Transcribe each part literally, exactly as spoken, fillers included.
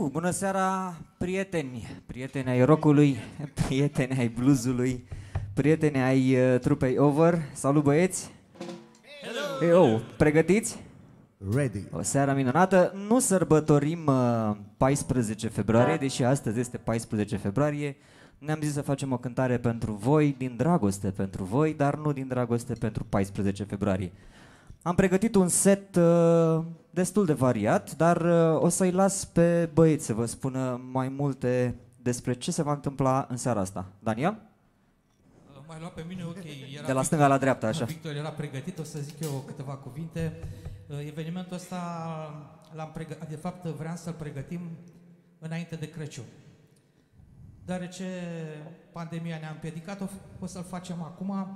Uh, bună seara, prieteni, prieteni ai rockului, prieteni ai bluesului, prieteni ai uh, trupei Over. Salut băieți! Hello! Hey, oh, pregătiți? Ready. O seară minunată. Nu sărbătorim uh, paisprezece februarie, deși astăzi este paisprezece februarie. Ne-am zis să facem o cântare pentru voi, din dragoste pentru voi, dar nu din dragoste pentru paisprezece februarie. Am pregătit un set uh, destul de variat, dar uh, o să-i las pe băieți să vă spună mai multe despre ce se va întâmpla în seara asta. Daniel? M-ai luat pe mine, ok. Era de la stânga la dreapta, așa. Victor era pregătit, o să zic eu câteva cuvinte. Evenimentul ăsta l-am pregătit, de fapt vreau să-l pregătim înainte de Crăciun. Deoarece pandemia ne-a împiedicat-o, o să-l facem acum.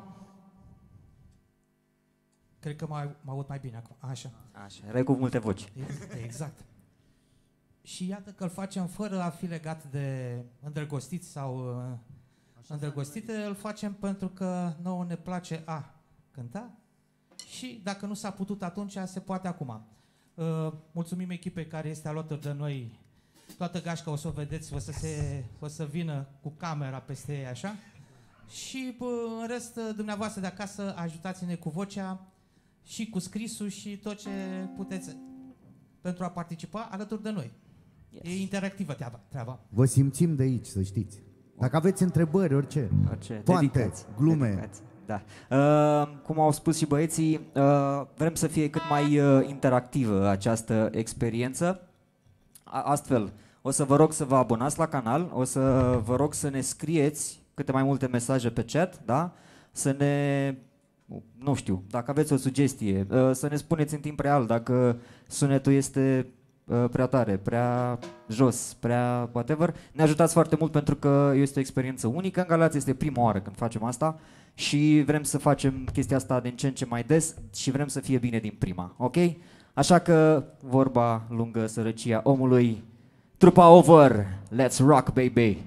Cred că mă aud mai bine acum. Așa. Așa, erai cu multe voci. Exact. Și iată că îl facem fără a fi legat de îndrăgostiți sau uh, îndrăgostite, îl facem pentru că nouă ne place a cânta și dacă nu s-a putut atunci, se poate acum. Uh, mulțumim echipei care este alături de noi. Toată gașca o să o vedeți, o să, se, o să vină cu camera peste ei, așa. Și uh, în rest, dumneavoastră de acasă, ajutați-ne cu vocea și cu scrisul și tot ce puteți pentru a participa alături de noi. Yes. E interactivă treaba. treaba. Vă simțim de aici, să știți. Dacă aveți întrebări, orice, orice. poante, dedicați, glume. Dedicați. Da. Uh, cum au spus și băieții, uh, vrem să fie cât mai uh, interactivă această experiență. A astfel, o să vă rog să vă abonați la canal, o să vă rog să ne scrieți câte mai multe mesaje pe chat, da? Să ne... nu știu, dacă aveți o sugestie, uh, să ne spuneți în timp real dacă sunetul este uh, prea tare, prea jos, prea whatever. Ne ajutați foarte mult pentru că este o experiență unică. În Galați este prima oară când facem asta și vrem să facem chestia asta din ce în ce mai des și vrem să fie bine din prima, ok? Așa că, vorba lungă sărăcia omului, trupa Over, let's rock baby!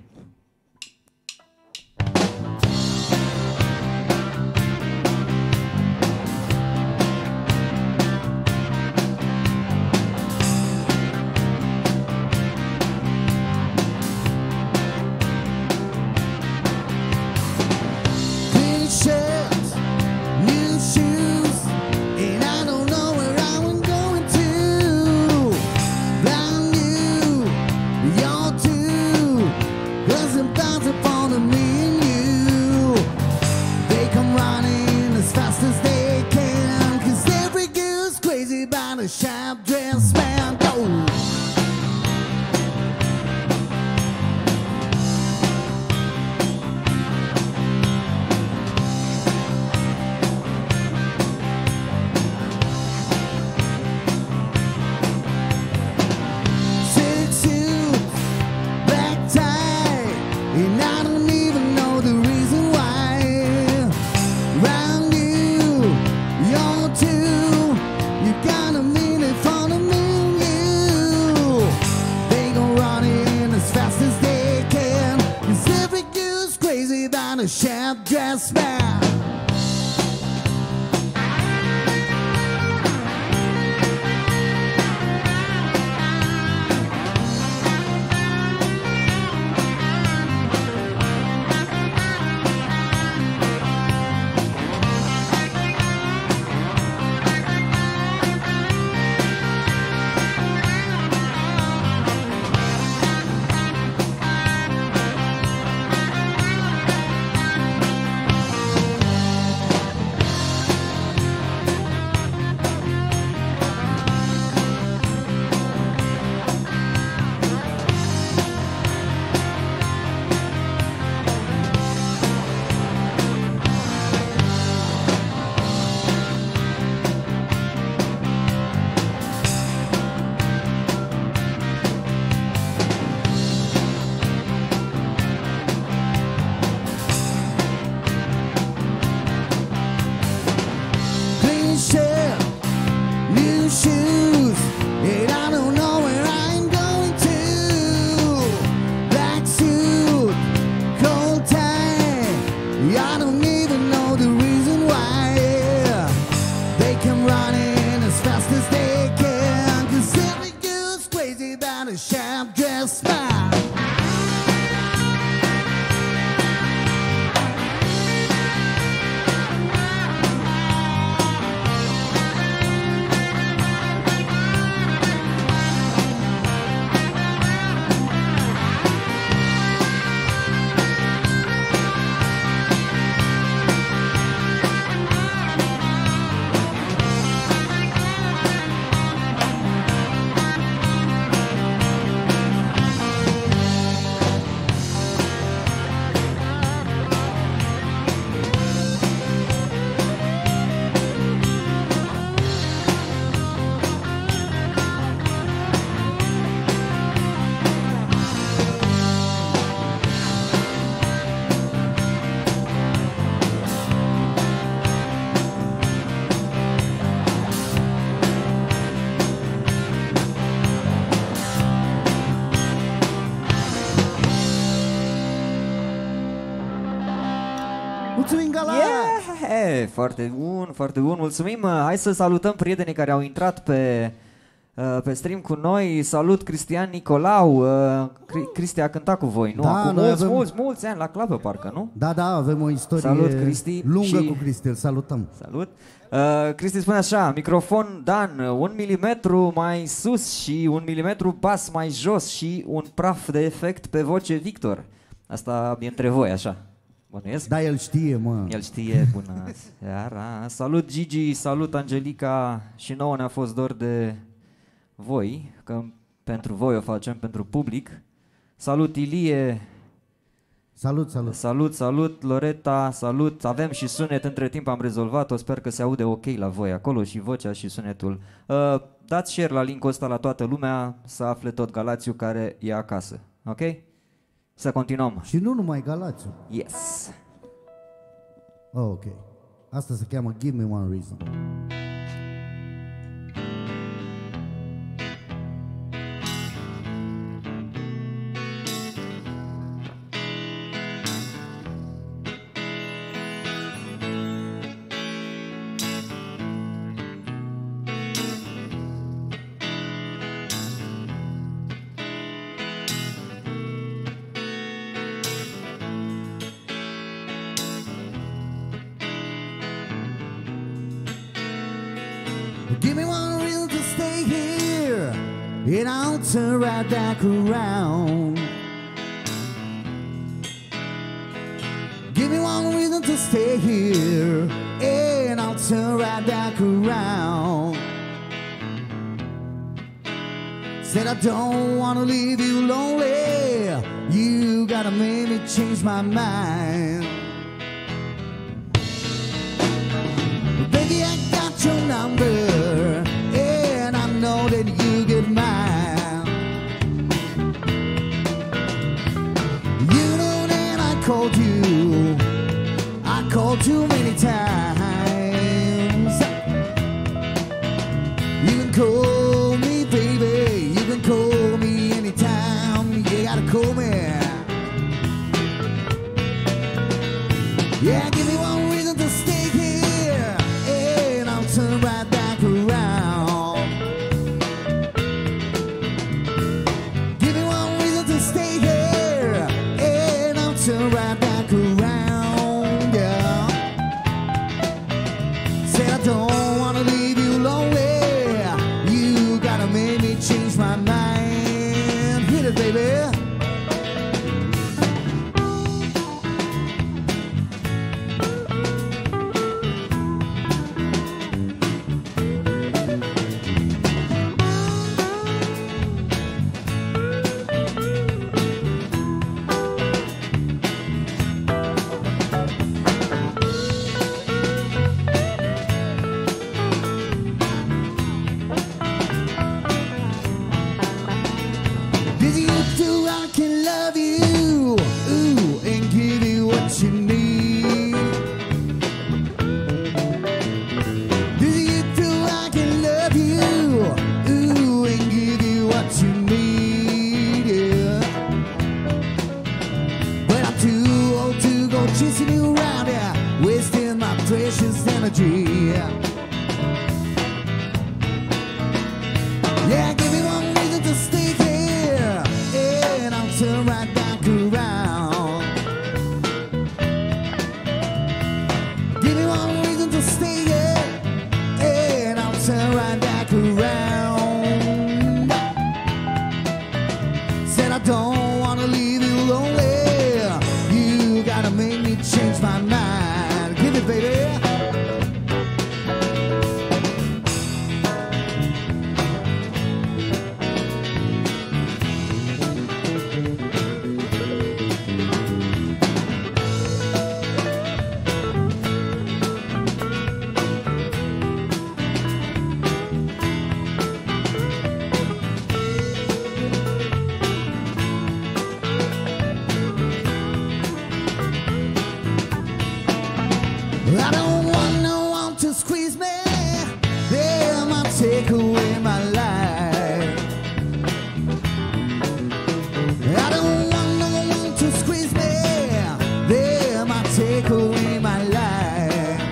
that smile. Mulțumim, Gala! Yeah! Foarte bun, foarte bun, mulțumim. Hai să salutăm prietenii care au intrat pe, pe stream cu noi. Salut Cristian Nicolau. Cristi a cântat cu voi, nu? Da, Acum noi mulți, avem... mulți, mulți ani la clavă, parcă, nu? Da, da, avem o istorie Salut, Cristi, lungă și... cu Cristi, îl salutăm. Salut. Uh, Cristi spune așa: microfon Dan, un milimetru mai sus și un milimetru bas mai jos și un praf de efect pe voce Victor. Asta e între voi, așa. Bănuiesc? Da, el știe, mă. El știe, bună seara. Salut Gigi, salut Angelica. Și nouă ne-a fost dor de voi, că pentru voi o facem, pentru public. Salut Ilie. Salut, salut. Salut, salut Loreta, salut. Avem și sunet, între timp am rezolvat-o. Sper că se aude ok la voi acolo, și vocea și sunetul. uh, Dați share la link-ul ăsta la toată lumea, să afle tot Galațiu care e acasă. Ok? Să continuăm. Și nu numai Galațiu. Yes. Oh, ok. Asta se cheamă Give Me One Reason. Give me one reason to stay here, and I'll turn right back around. Give me one reason to stay here, and I'll turn right back around. Said I don't wanna leave you lonely, you gotta make me change my mind. Baby, I got your number, and I know that you get mine. You know that I called you, I called too many times. You can call me, baby, you can call me anytime. You gotta call me. Yeah, give me one reason to stay here, and I'll turn right back around. Give me one reason to stay here, and I'll turn right back around. Yeah. Said I don't wanna leave you lonely, you gotta make me change my mind. Hit it, baby. Did you do I can love you, ooh, and give you what you need? Did you do I can love you, ooh, and give you what you need? Yeah. But I'm too old to go chasing you around, yeah, wasting my precious energy. Yeah. Yeah, give me one reason to stay here, don't wanna leave you lonely. You gotta make me change my mind. Give it, baby. I don't want no one to squeeze me. They might take away my life. I don't want no one to squeeze me. They might take away my life.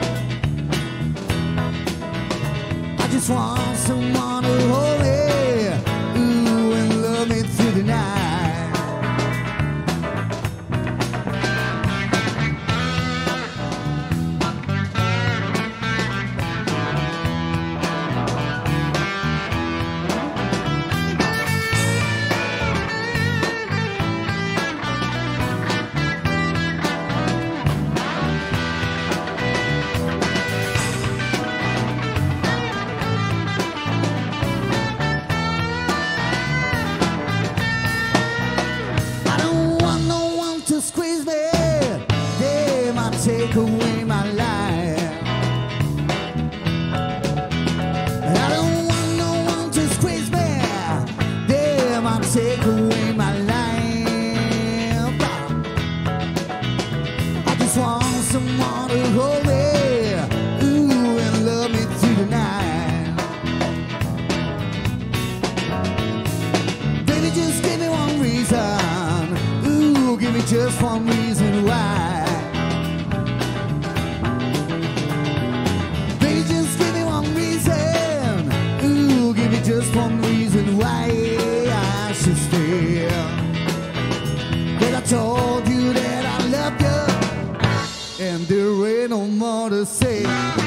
I just want someone to hold me, ooh, and love me through the night. Squeeze me, they might take away my life. I don't want no one to squeeze me, they might take away my life. I just want someone to hold me, ooh, and love me through the night. Baby, just give me one reason. Give me just one reason why. Baby, just give me one reason. Ooh, give me just one reason why I should stay. But I told you that I love you, and there ain't no more to say.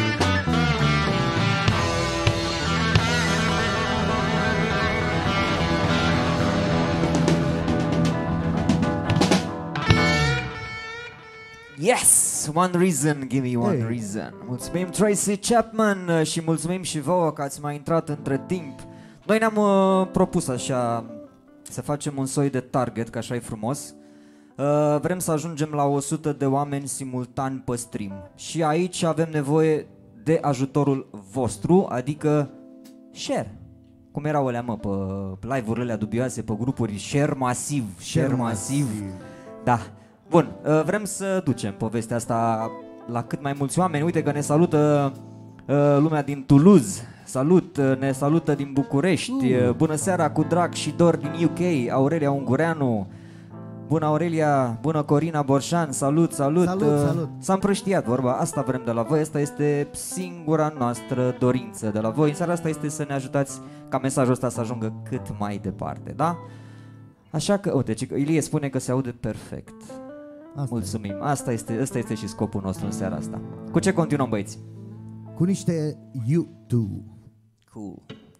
Yes! One reason, give me one Hey. reason. Mulțumim Tracy Chapman și mulțumim și vouă că ați mai intrat între timp. Noi ne-am uh, propus așa să facem un soi de target, că așa e frumos. Uh, vrem să ajungem la o sută de oameni simultan pe stream. Și aici avem nevoie de ajutorul vostru, adică share. Cum erau alea, mă, pe live-urile alea dubioase, pe grupuri, share masiv, share, share masiv. masiv. Da. Bun, vrem să ducem povestea asta la cât mai mulți oameni. Uite că ne salută lumea din Toulouse, salut, ne salută din București, uh. bună seara cu drag și dor din U K, Aurelia Ungureanu, bună Aurelia, bună Corina Borșan, salut, salut, salut, salut. S-a împrăștiat vorba, asta vrem de la voi, asta este singura noastră dorință de la voi. În seara asta este să ne ajutați ca mesajul ăsta să ajungă cât mai departe, da? Așa că, uite, Ilie spune că se aude perfect. Asta mulțumim, asta este, asta este și scopul nostru în seara asta. Cu ce continuăm, băieți? Cu niște U doi. Cool.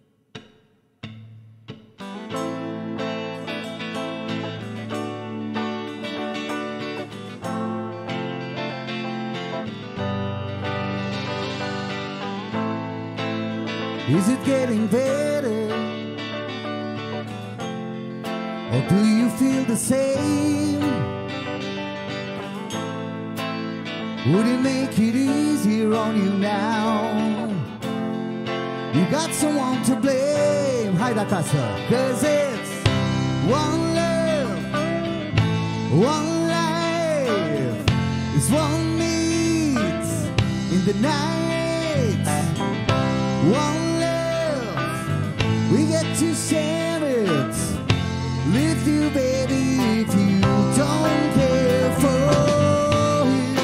Is it getting better? Or do you feel the same? Would it make it easier on you now? You got someone to blame. Hai de acasă. Cause it's one love, one life. It's one meet in the night. One love, we get to share it. With you, baby, if you don't care for it.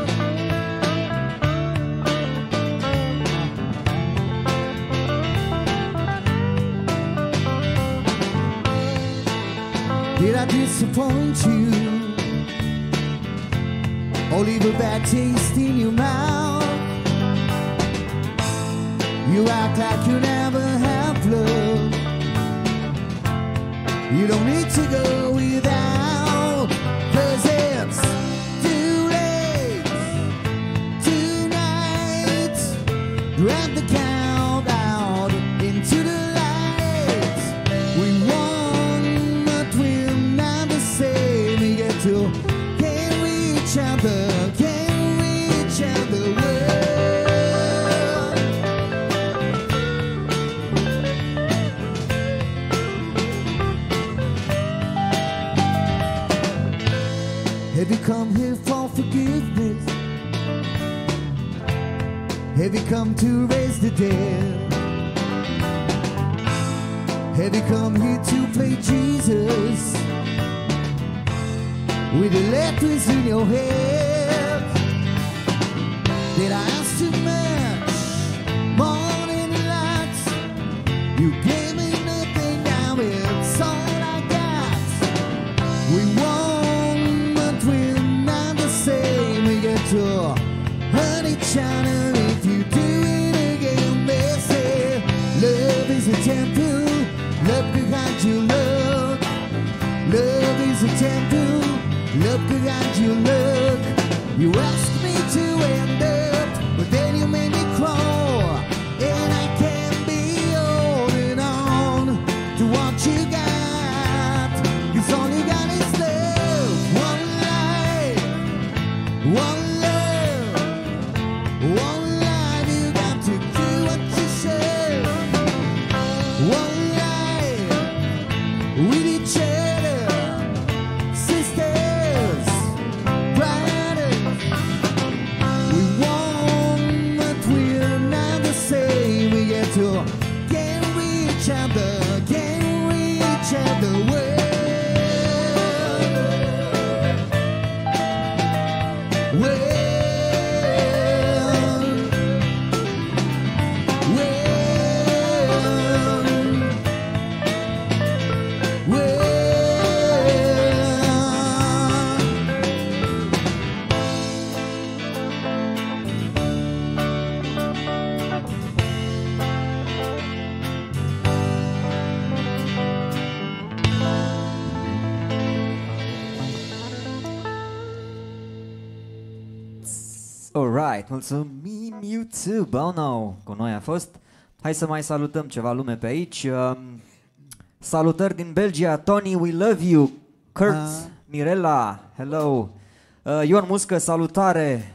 Did I disappoint you? Or leave a bad taste in your mouth? You act like you never have love. You don't need to go without, 'cause it's too late tonight. Drag the count out into the light. We won, but we're not the same. We get to can't reach other, can't reach other world. Have you come here for forgiveness? Have you come to raise the dead? Have you come here to play Jesus with the letters in your head? Did I ask too much? Morning lights, you gave me nothing, now it's all I got. We won, but we're not the same. We get to hurt each other if you do it again. They say love is a temple, love behind you look. Love is a temple, love behind you look. You asked me to end up, but then you made me crawl, and I can't be holding on to what you got, 'cause all you got is love. One life, one love, one life. You got to do what you say. One life with each other, sisters, brothers. We won, but we're not the same. We get to can't reach other, can't reach other world. World. World. World. Alright, mulțumim YouTube, Bono, cu noi a fost. Hai să mai salutăm ceva lume pe aici. Um, salutări din Belgia, Tony, we love you. Kurt, Ah. Mirela, hello. Uh, Ion Muscă, salutare.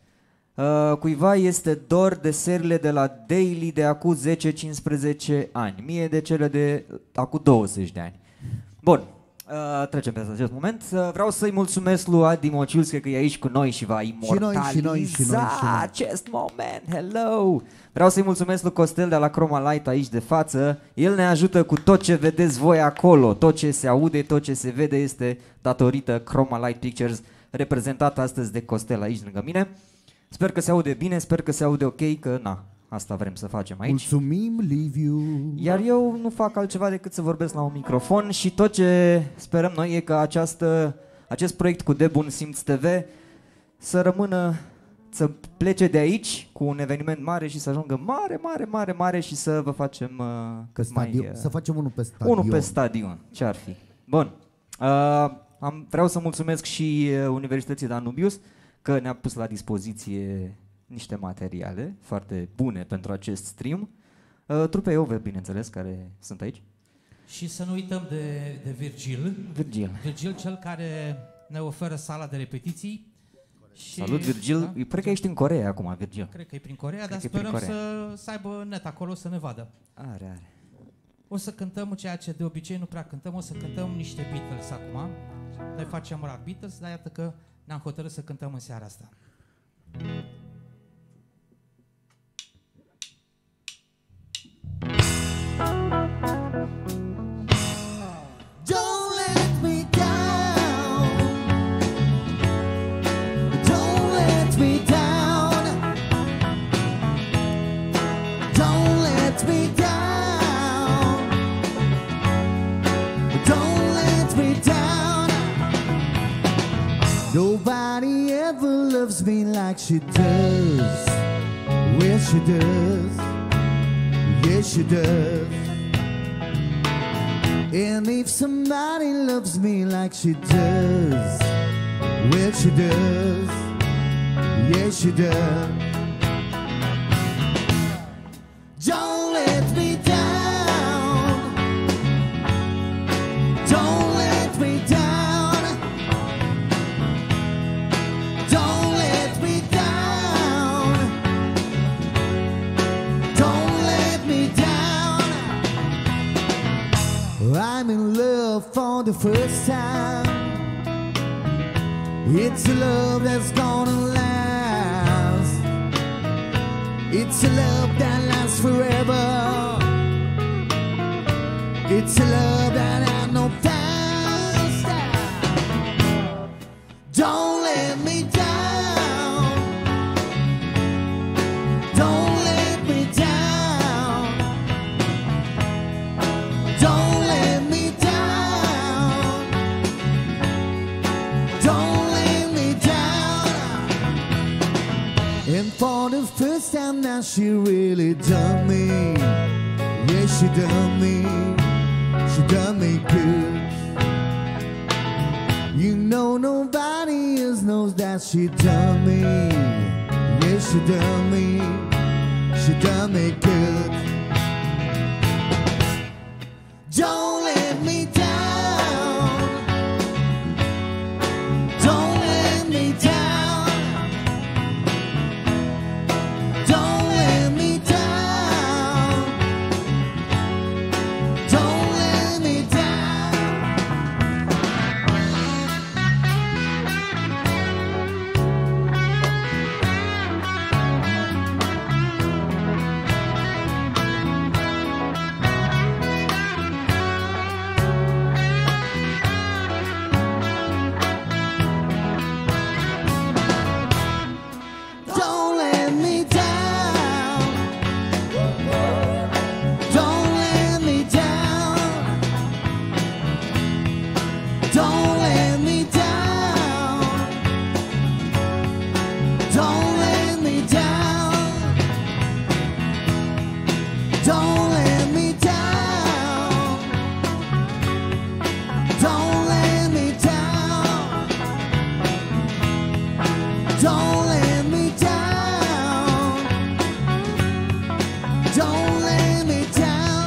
Uh, cuiva este dor de serile de la Daily de acum zece cincisprezece ani. Mie de cele de acum douăzeci de ani. Bun. Uh, trecem pe acest moment. Uh, vreau să-i mulțumesc lui Adi Mociulscă că e aici cu noi și va imortaliza și noi, și noi, și noi. acest moment. Hello! Vreau să-i mulțumesc lui Costel de la Chroma Light aici de față. El ne ajută cu tot ce vedeți voi acolo. Tot ce se aude, tot ce se vede este datorită Chroma Light Pictures, reprezentat astăzi de Costel aici lângă mine. Sper că se aude bine, sper că se aude ok, că na, asta vrem să facem aici. Mulțumim, Liviu. Iar eu nu fac altceva decât să vorbesc la un microfon și tot ce sperăm noi e că această, acest proiect cu De Bun Simț T V să rămână, să plece de aici cu un eveniment mare și să ajungă mare, mare, mare, mare și să vă facem uh, Că mai, stadion, uh, să facem unul pe stadion. unul pe stadion, ce-ar fi. Bun, uh, am, vreau să mulțumesc și uh, Universității Danubius că ne-a pus la dispoziție niște materiale foarte bune pentru acest stream. Uh, trupei Ove, bineînțeles, care sunt aici. Și să nu uităm de, de Virgil. Virgil. Virgil, cel care ne oferă sala de repetiții. Și, Salut, Virgil. da? Eu cred că ești în Coreea acum, Virgil. Cred că e prin Coreea, Cred dar că e prin sperăm Coreea. să, să aibă net acolo să ne vadă. Are, are. O să cântăm ceea ce de obicei nu prea cântăm, o să cântăm niște Beatles acum. Noi facem rar Beatles, dar iată că ne-am hotărât să cântăm în seara asta. Don't let me down. Don't let me down. Don't let me down. Don't let me down. Nobody ever loves me like she does. Well, she does. Yes, she does. And if somebody loves me like she does, well she does, yes she does. Don't let me down, don't let me down, don't let me down, don't let me down. I'm in love for the first time. It's a love that's gonna last. It's a love that lasts forever. It's a love that has no past. Don't let me down. Don't let me down. Don't let me down. Don't let me down. And for the first time now she really done me. Yeah, she done me. She done me good. You know nobody else knows that she done me. Yeah, she done me. She done me good. Don't let me down. Don't let me down. Don't let me down. Don't let me down. Don't let me down. Don't let me down. Don't let me down. Don't let me down. Don't let me down. Don't let me down. Don't let me down. Don't let me down.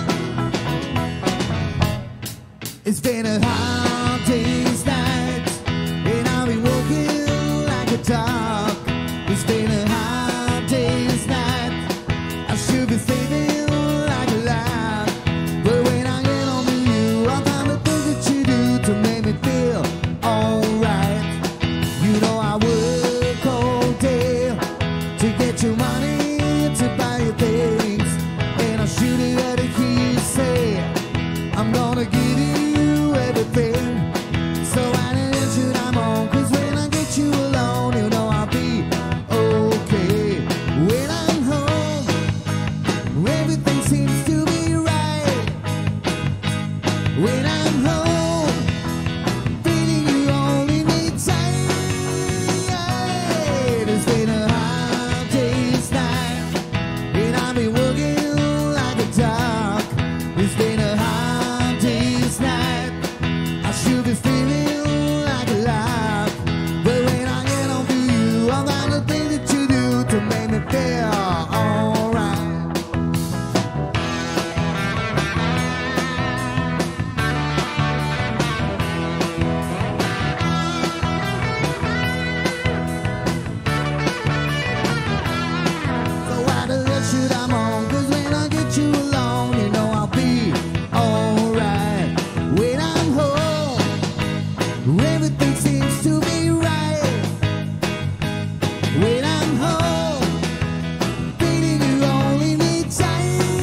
It's been a hard day's night, and I've been working like a dog. It's been a hard day's night. I should be sleeping like a lamb, but when I get on to you, I find the things that you do to make me feel alright. You know I work all day to get your money to buy your things, and I shoot it at it hear you say I'm gonna give you everything. So why the hell should I'm on? 'Cause when I get you alone, you know I'll be okay. When I'm home, everything seems to be right. When I'm home, feeling you only need time. It's been a hard day's night, and I've been working like a dog. It's been a hard day's night. I should be feeling like a lark, but when I get on to you, I'm gonna think that you do to make me feel alright. So why the hell should I'm on? 'Cause when I get you alone, you know I'll be alright. When I'm home, everything seems to be right. When I'm home, feeling you only need time.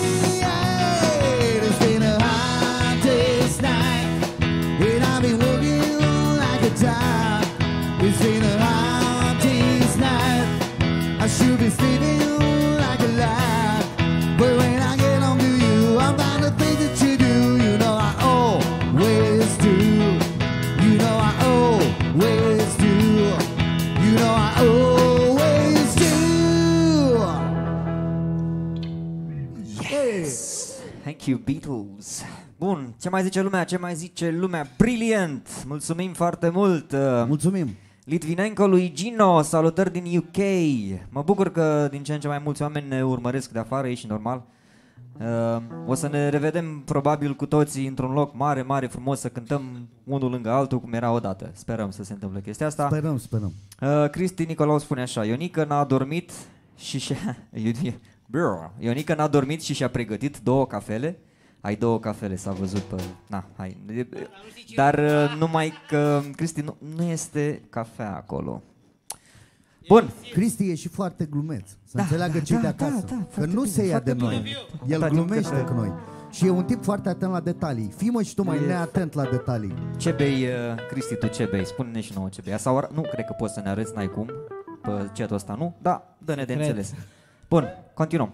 It's been a hard day's night, and I've been working like a dog. It's been a hard day's night. I should be sleeping like a lark, but when I get on to you, I'm gonna think that you do. You know I always do. You know I always do. You know I always do. Yes. Thank you, Beatles. Bun, ce mai zice lumea, ce mai zice lumea? Brilliant! Mulțumim foarte mult! Mulțumim! Litvinenko lui Gino, salutări din U K. Mă bucur că din ce în ce mai mulți oameni ne urmăresc de afară, e și normal. Uh, o să ne revedem probabil cu toții într-un loc mare, mare, frumos, să cântăm unul lângă altul cum era odată. Sperăm să se întâmple chestia asta. Sperăm, sperăm. Uh, Cristi Nicolau spune așa: Ionica n-a dormit și și-a... Ionica n-a dormit și și-a pregătit două cafele. Ai două cafele, s-a văzut pe... Na, hai. Dar uh, numai că, Cristi, nu, nu este cafea acolo. Bun. Cristi e și foarte glumeț. Să Da, înțeleagă da, cei da, de acasă. da, da, că foarte nu bine, se ia foarte de noi. bine. El Atâta timp glumește cât- cu noi. Și e un tip foarte atent la detalii. Fii mă și tu mai E- neatent la detalii. Ce bei, uh, Cristi, tu ce bei? Spune-ne și nouă ce bei. Sau ar- nu cred că poți să ne arăți, n-ai cum. Pe chat-ul ăsta, nu? Da, dă-ne de Cred. înțeles. Bun, continuăm.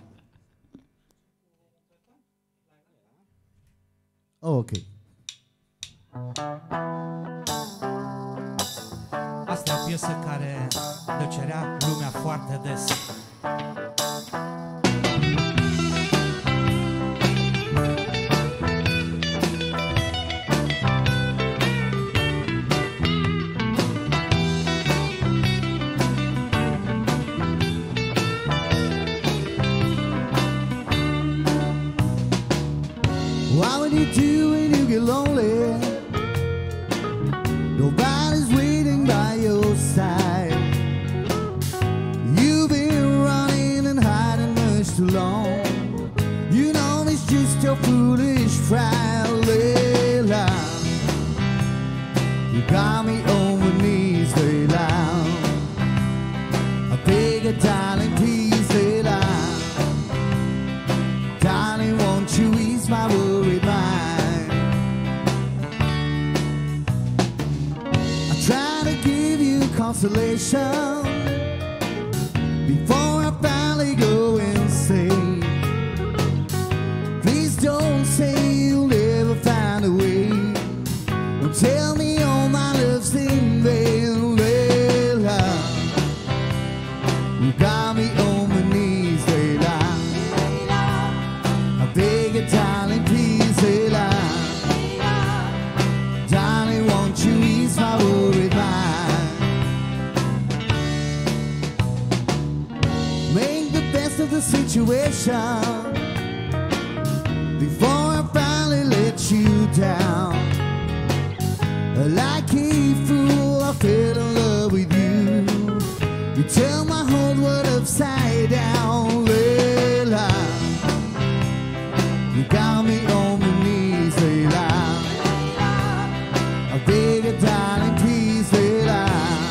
Oh, ok. Asta e o piesă care ne cerea lumea foarte des. What would you do when you get lonely? Nobody's waiting by your side. You've been running and hiding much too long. You know it's just your foolish pride, Layla. You got me on my knees, Layla. I beg you, darling, please, Layla. Darling, won't you ease my worried mind? I try to give you consolation before I finally go insane. Please don't say you'll never find a way. Don't tell me all my love's in vain, Layla. You got me on my knees, Layla. I beg you, darling, please, Layla. Darling, won't you ease my worried mind? Make the best of the situation before I finally let you down. Like a fool, I fell in love with you. You turn my whole world upside down, Layla. You got me on my knees, Layla. I beg you, darling, please, Layla.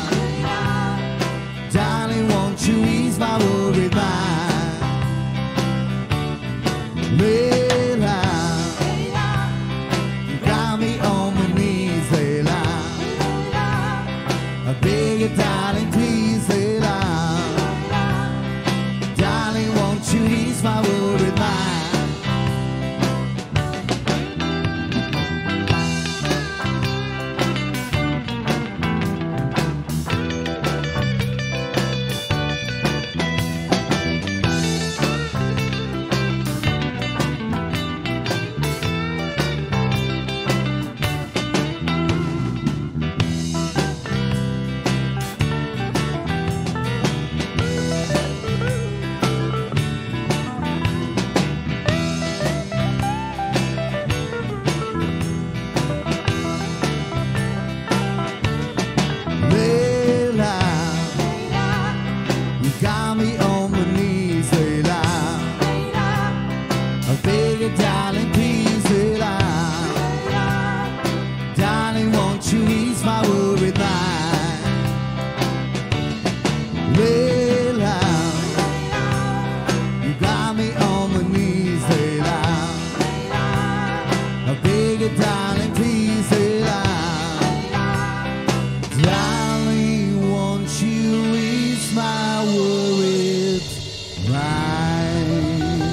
Darling, won't you ease my worried mind? Layla. You got me on my knees, Layla. I beg you, darling, please, Layla. Darling, won't you ease my worried mind? Layla, you got me on my knees, Layla. I beg you, darling, please, Layla. Darling, won't you ease my worried mind? Layla, you got me on my knees, Layla. I beg you, darling, please, Layla. Darling, won't you ease my worried mind?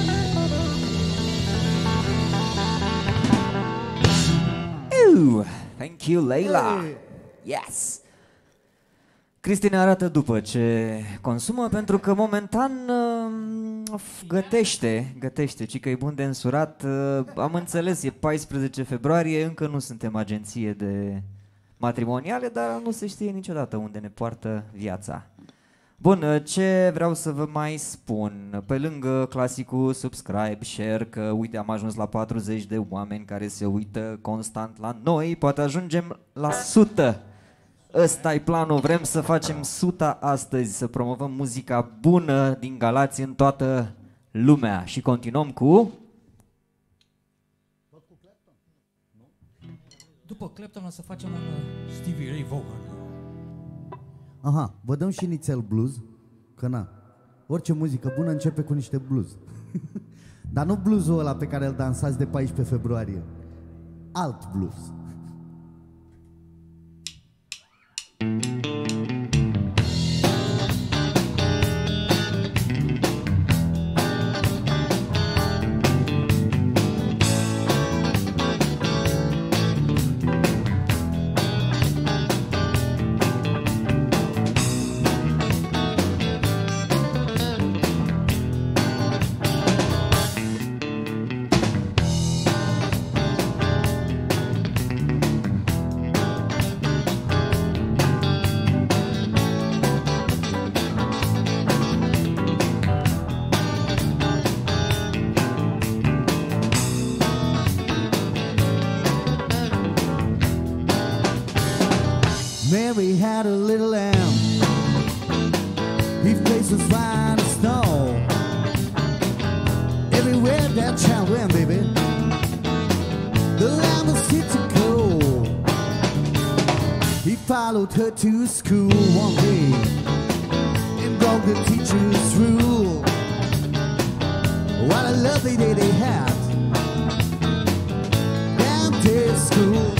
Ooh, thank you, Leila. Yes. Cristi ne arată după ce consumă, pentru că momentan uh, Gătește, gătește, ci că e bun de însurat. Uh, am înțeles, e paisprezece februarie, încă nu suntem agenție de matrimoniale, dar nu se știe niciodată unde ne poartă viața. Bun, uh, ce vreau să vă mai spun? Pe lângă clasicul subscribe, share, că uite am ajuns la patruzeci de oameni care se uită constant la noi, poate ajungem la sută. Ăsta-i planul, vrem să facem suta astăzi, să promovăm muzica bună din Galați în toată lumea. Și continuăm cu... După Clapton o să facem un uh, Stevie Ray Vaughan. Aha, vă dăm și nițel blues, că na, orice muzică bună începe cu niște blues. Dar nu bluesul ăla pe care îl dansați de paisprezece februarie, alt blues. Mary had a little lamb. His face was fine as snow. Everywhere that child went, baby, the lamb was fit to go. He followed her to school one day and broke the teacher's rule. What a lovely day they had down to school.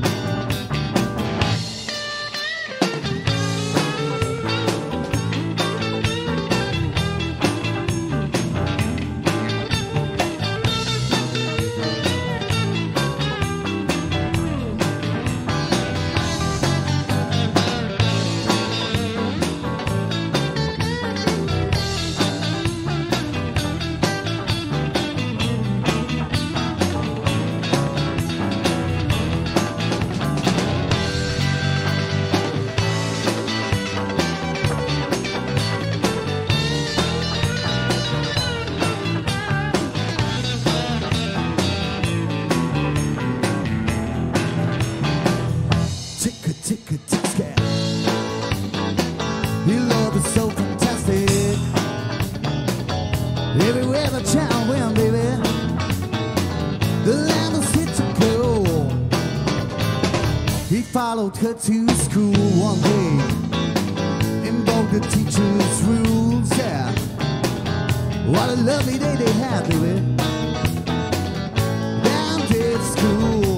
Followed her to school one day and broke the teacher's rules, yeah. What a lovely day they had, baby, down at school.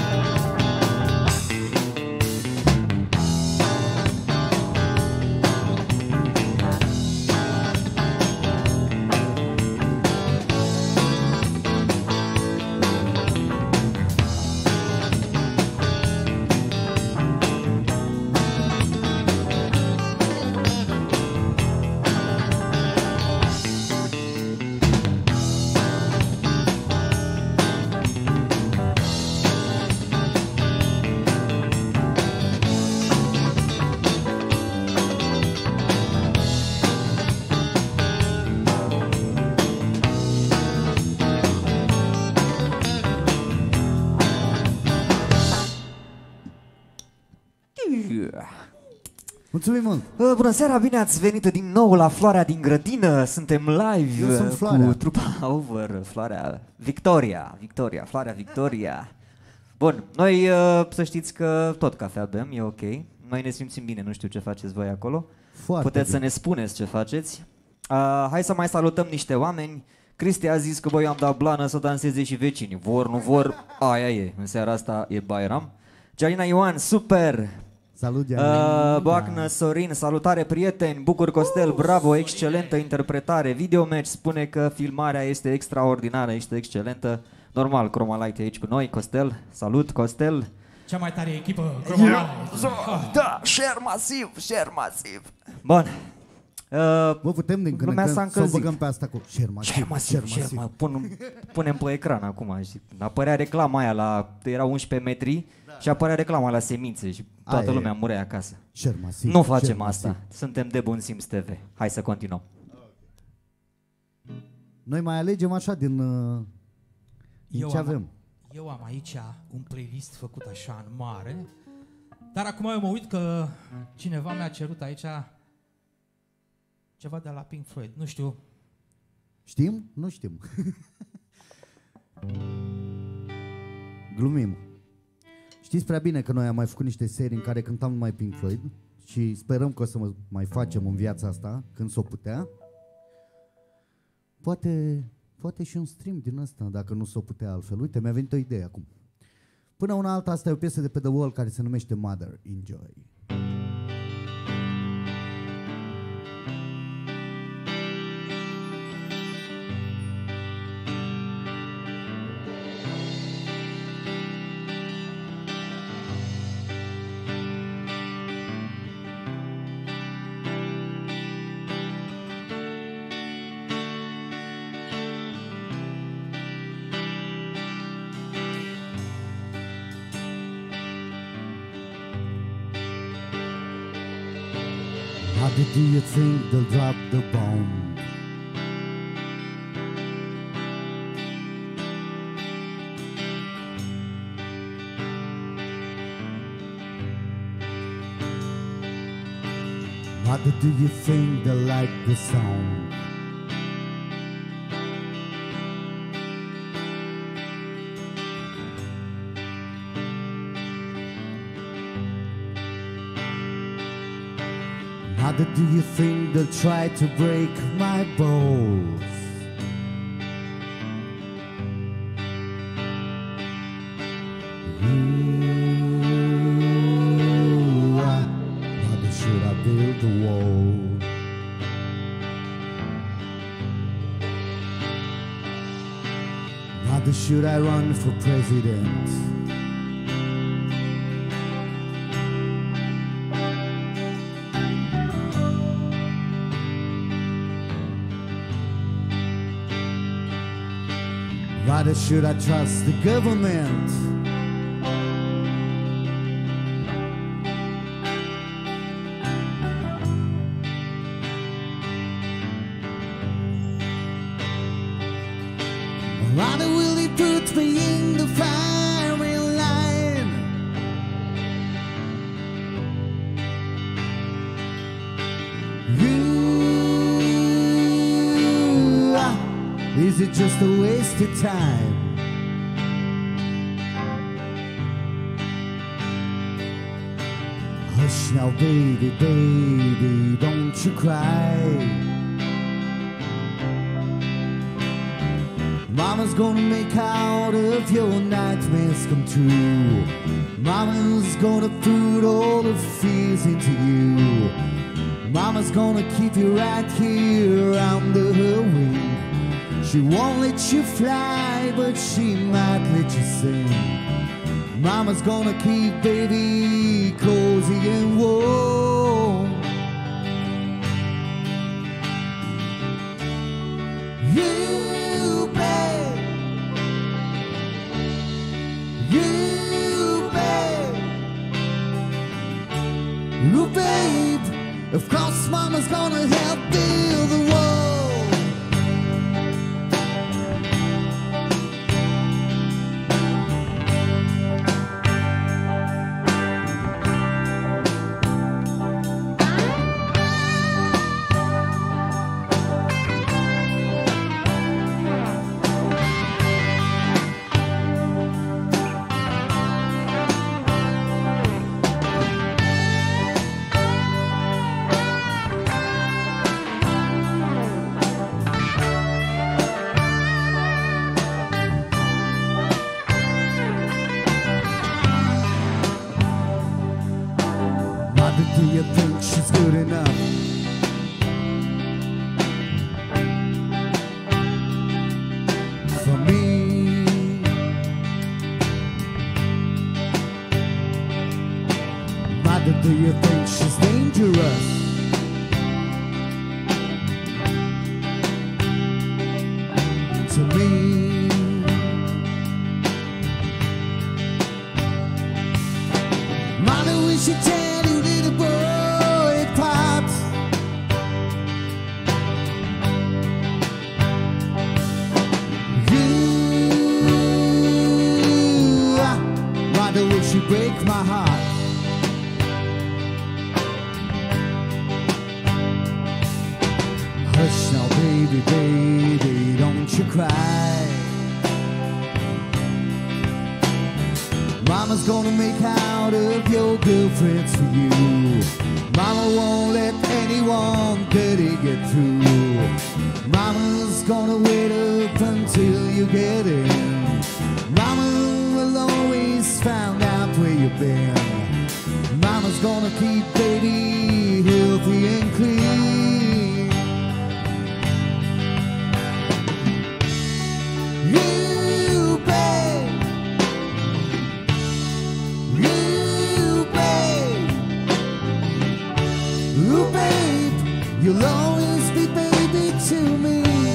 Mulțumim mult! Bună seara, bine ați venit din nou la Floarea din Grădină. Suntem live cu trupa Over, Floarea Victoria, Victoria, Floarea Victoria. Bun, noi să știți că tot cafea bem, e ok. Noi ne simțim bine, nu știu ce faceți voi acolo. Foarte Puteți bine. să ne spuneți ce faceți. uh, Hai să mai salutăm niște oameni. Cristi a zis că băi, am dat blană să danseze și vecinii. Vor, nu vor, aia e, în seara asta e Bairam. Gianina Ioan, super! Salut, uh, Boacnă Sorin, salutare prieteni. Bucur Costel, bravo, excelentă interpretare. Videomatch spune că filmarea este extraordinară, este excelentă. Normal, Chroma Light e aici cu noi. Costel, salut Costel. Cea mai tare echipă Chroma Light. Da, share masiv, share masiv. Bun, Uh, Bă, putem din când lumea în s-a când să o încălzit. băgăm pe asta cu share masiv, Share masiv, share masiv. Pun, punem pe ecran acum. Și apărea reclama aia la... Era unsprezece metri da. Și apărea reclama la semințe și toată Aia lumea e. murea acasă. Share masiv, Nu facem share asta. masiv. Suntem de Bun Simț T V. Hai să continuăm. Noi mai alegem așa din, uh, din Eu ce am, avem. eu am aici un playlist făcut așa în mare, dar acum eu mă uit că cineva mi-a cerut aici ceva de la Pink Floyd. Nu știu. Știm? Nu știm. Glumim. Știți prea bine că noi am mai făcut niște serii în care cântam numai Pink Floyd și sperăm că o să mai facem în viața asta, când s-o putea. Poate, poate și un stream din ăsta, dacă nu s-o putea altfel. Uite, mi-a venit o idee acum. Până una alta, asta e o piesă de pe The Wall care se numește Mother. Enjoy. How do you think they'll drop the bomb? How do you think they like the song? How do you think they'll try to break my balls? Ooh, ah, how should I build a wall? How should I run for president? Why should I trust the government? Why will he put me in the firing line? Ooh, ah, is it just a waste of time? Hush now, baby, baby, don't you cry. Mama's gonna make out of your nightmares come true. Mama's gonna put all the fears into you. Mama's gonna keep you right here under her wing. She won't let you fly, but she might let you sing. Mama's gonna keep baby cozy and warm. You babe, you babe, you babe. Of course, Mama's gonna help build the wall. Do you think she's good enough? For me, mother, do you think she's dangerous? cry. Mama's gonna make out of your girlfriends for you. Mama won't let anyone dirty get through. Mama's gonna wait up until you get in. Mama will always find out where you've been. Mama's gonna keep baby healthy and clean. You babe, you babe, you babe, you'll always be baby to me.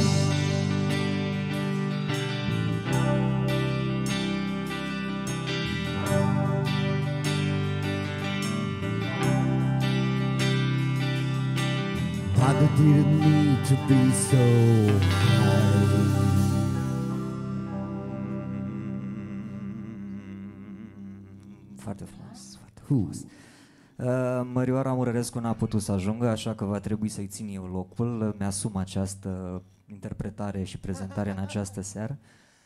Mother didn't need to be so high. Foarte frumos, foarte frumos. Uh, Mărioara Murărescu n-a putut să ajungă, așa că va trebui să-i țin eu locul. Mi-asum această interpretare și prezentare în această seară.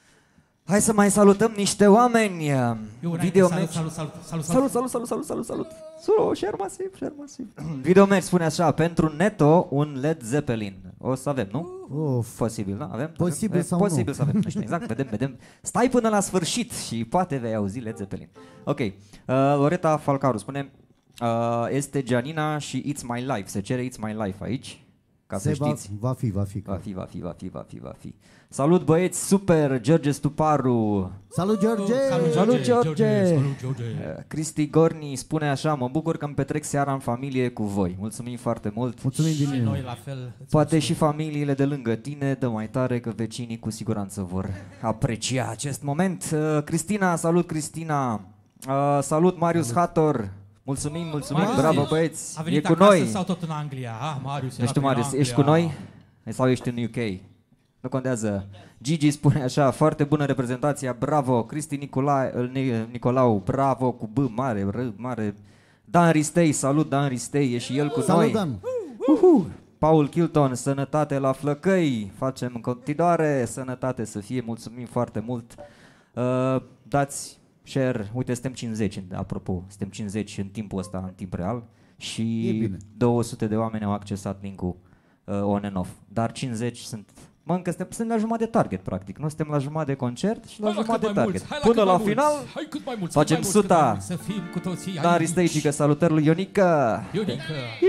Hai să mai salutăm niște oameni. Video salut, salut, salut, salut, salut, salut, salut, salut, salut, salut. Suro, share masiv, share masiv. Video Match spune așa: pentru Neto un Led Zeppelin. O să avem, nu? Of. Posibil, da? Avem? Posibil avem? sau Posibil nu? să avem, nu știu exact, vedem, vedem. Stai până la sfârșit și poate vei auzi Led Zeppelin. Ok, uh, Loreta Falcaru spune uh, este Gianina și It's My Life. Se cere It's My Life aici, ca Se să va, știți. va fi, va fi. Va fi, va fi, va fi, va fi, va fi. Salut băieți, super, George Stuparu. Salut George! Salut, Salut, George! Salut, George! Uh, Cristi Gorni spune așa: mă bucur că îmi petrec seara în familie cu voi. Mulțumim foarte mult. Mulțumim din Și inimă. noi la fel. îți Poate mulțumim. și familiile de lângă tine, dă mai tare că vecinii cu siguranță vor aprecia acest moment. Uh, Cristina, salut Cristina. Uh, salut Marius Hator. Mulțumim, mulțumim, Marius, bravo e- băieți. A E venit cu acasă noi. sau tot în Anglia? Ah, Marius, Nu știu, Marius, ești cu noi? Sau ești în U K? Nu contează. Gigi spune așa: foarte bună reprezentația, bravo. Cristi Nicolae, Nicolau, bravo, cu B mare, R mare. Dan Ristei, salut Dan Ristei, e și el cu Salut, noi. Dan! Uhu. Paul Kilton, sănătate la Flăcăi. Facem în continuare, sănătate să fie, mulțumim foarte mult. Uh, dați share, uite, suntem cincizeci, apropo, suntem cincizeci în timpul ăsta, în timp real. E Și bine. două sute de oameni au accesat link-ul uh, on and off. Dar cincizeci sunt... Mă, încă suntem, suntem la jumătate de target, practic. Nu suntem la jumătate de concert și la Hai la jumătate cât de mai target. mulți, hai Până cât la mai final, mulți, hai cât mai mulți, facem cât mai mulți, cât mai suta. mulți, Să fim cu toții Dan aici. Risteici, salutări lui Ionica. Ionică.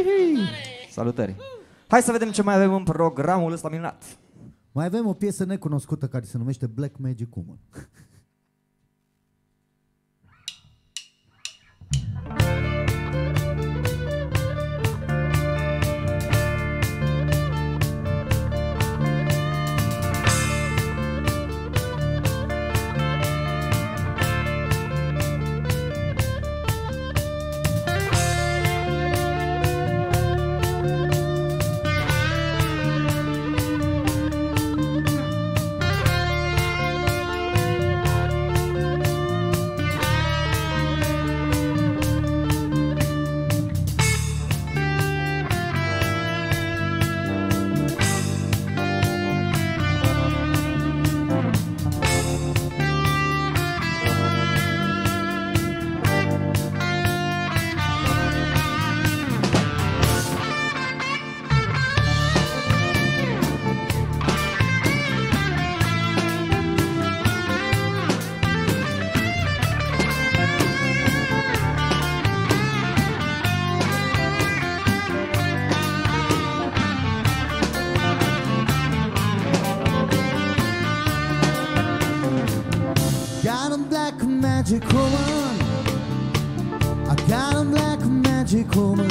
Salutări. Hai să vedem ce mai avem în programul ăsta minunat. Mai avem o piesă necunoscută care se numește Black Magic Woman. Got a black magic woman. I got a black magic woman.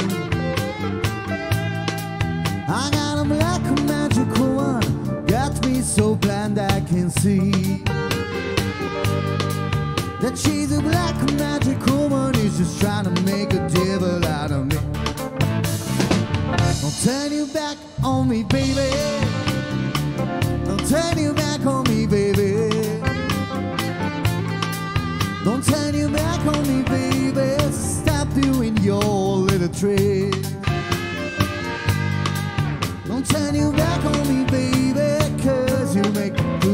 I got a black magic woman. Got me so blind I can see that she's a black magic woman. Is just trying to make a devil out of me. Don't turn you back on me, baby. Don't turn you back on me, baby. Don't turn you back on me, baby. Stop doing your little trick. Don't turn you back on me, baby, 'cause you make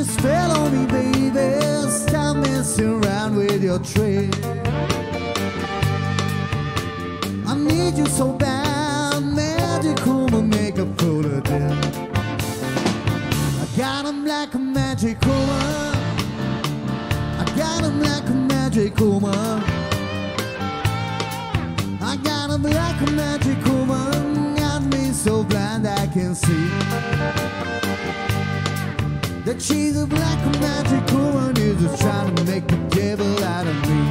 just fell on me, baby. Stop messing around with your trick. I need you so bad, magic woman, make a fool of them. I got him like a magic woman. I got him like a magic woman. I got him like a magic woman. Got me so blind I can see that she's a black magic woman is just trying to make the devil out of me.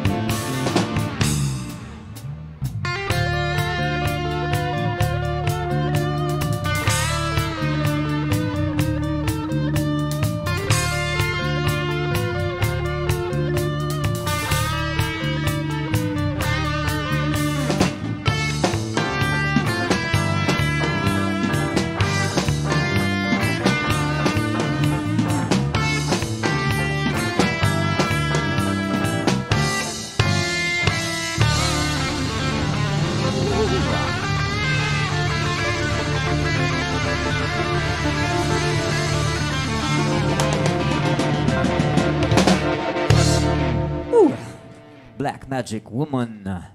Black Magic Woman.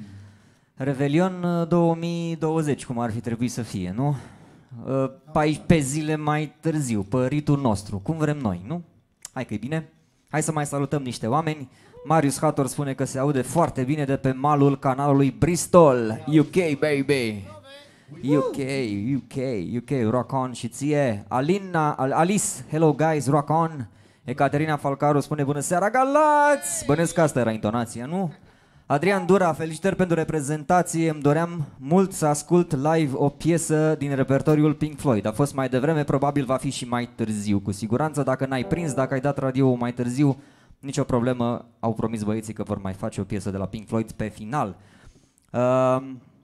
Revelion două mii douăzeci, cum ar fi trebuit să fie, nu? paisprezece zile mai târziu, pe ritul nostru, cum vrem noi, nu? Hai că e bine. Hai să mai salutăm niște oameni. Marius Hator spune că se aude foarte bine de pe malul canalului Bristol, U K, baby. U K, U K, U K, rock on și ție. Alina, Alice, hello guys, rock on. Ecaterina Falcaru spune bună seara, Galați! Bănesc că asta era intonația, nu? Adrian Dura, felicitări pentru reprezentație. Îmi doream mult să ascult live o piesă din repertoriul Pink Floyd. A fost mai devreme, probabil va fi și mai târziu. Cu siguranță, dacă n-ai prins, dacă ai dat radio mai târziu, nicio problemă, au promis băieții că vor mai face o piesă de la Pink Floyd pe final. Uh,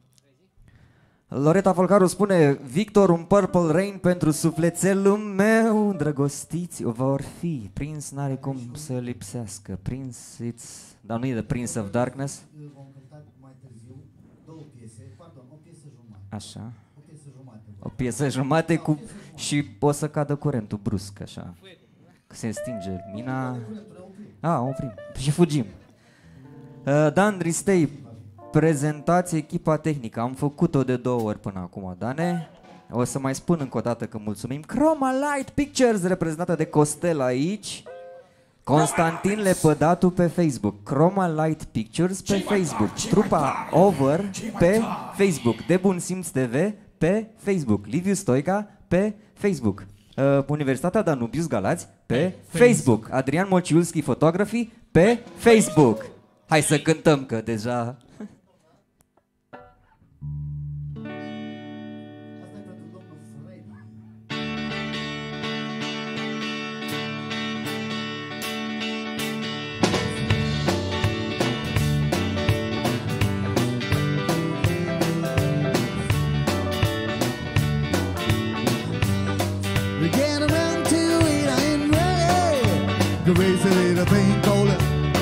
Loreta Folcaru spune, Victor, un Purple Rain pentru sufletelul meu, îndrăgostiți vor fi. Prince n-are cum să lipsească. Prince, it's... Dar nu e The Prince of Darkness? Vom cânta mai târziu două piese, pardon, o piesă jumătate. Așa. O piesă jumătate. O piesă jumate cu... și o să cadă curentul brusc, așa. Că se stinge mina... A, oprim. Și fugim. Uh, Dan Ristei, prezentați echipa tehnică. Am făcut-o de două ori până acum, Dane. O să mai spun încă o dată că mulțumim. Chroma Light Pictures, reprezentată de Costel aici. Constantin Lepădatu pe Facebook, Chroma Light Pictures pe Facebook, Trupa Over pe Facebook, De Bun Simț T V pe Facebook, Liviu Stoica pe Facebook, uh, Universitatea Danubius Galați pe Facebook, Adrian Mociulski Photography pe Facebook. Hai să cântăm că deja... Raise a little pain color.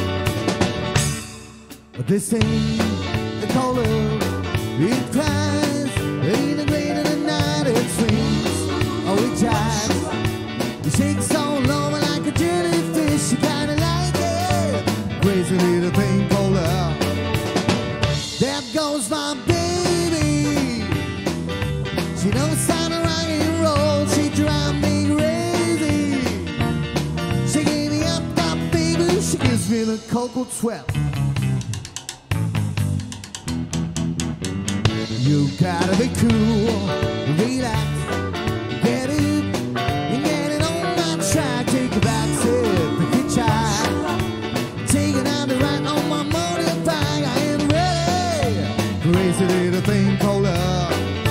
This ain't the color. It cries in the great of the night. It swings, oh it jives. It shakes all over like a jellyfish. You kinda like it. Raise a little pain color. There goes my baby. She knows how to rock and roll. She drives me crazy. She gave me up, my baby. She gives me the cocoa twelve. You gotta be cool, relax, get it, and get it on my track. Take a back seat, the hitchhike, take it out the right on my motorbike. I am ready, crazy little thing called love.